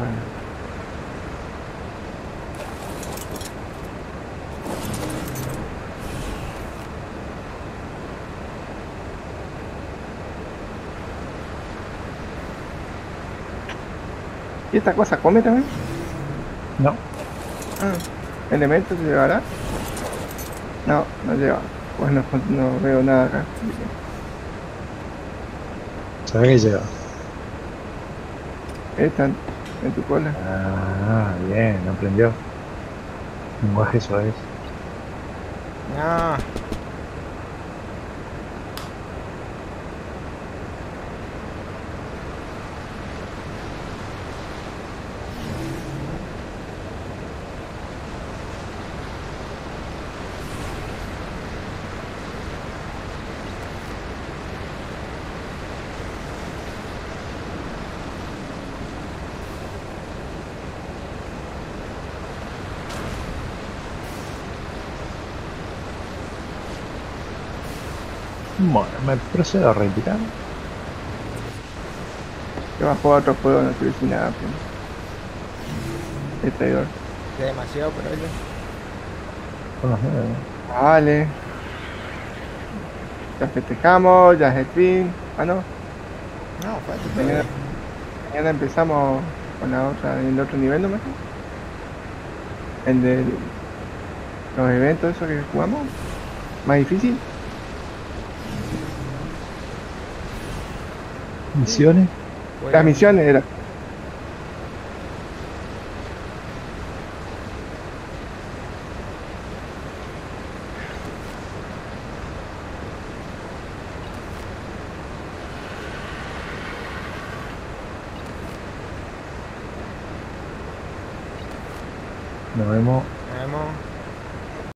¿Y esta cosa come también? No, ¿Elementos se llevará? No, no lleva. Pues no veo nada acá. ¿sabes qué lleva? Están en tu cola. Ah, bien, aprendió. Lenguaje suave. No. Bueno, me procedo a retirar. Que va a jugar otro juego, no quiero decir nada. Es traidor. Es demasiado por ello. Con los nueve. Vale. Ya festejamos, ya es el fin. Ah, no. No, falta Mañana, todavía. mañana empezamos con la otra, el otro nivel nomás. El de los eventos, eso que jugamos. Más difícil. Misiones. Bueno, Las misiones era. Nos vemos. Nos vemos.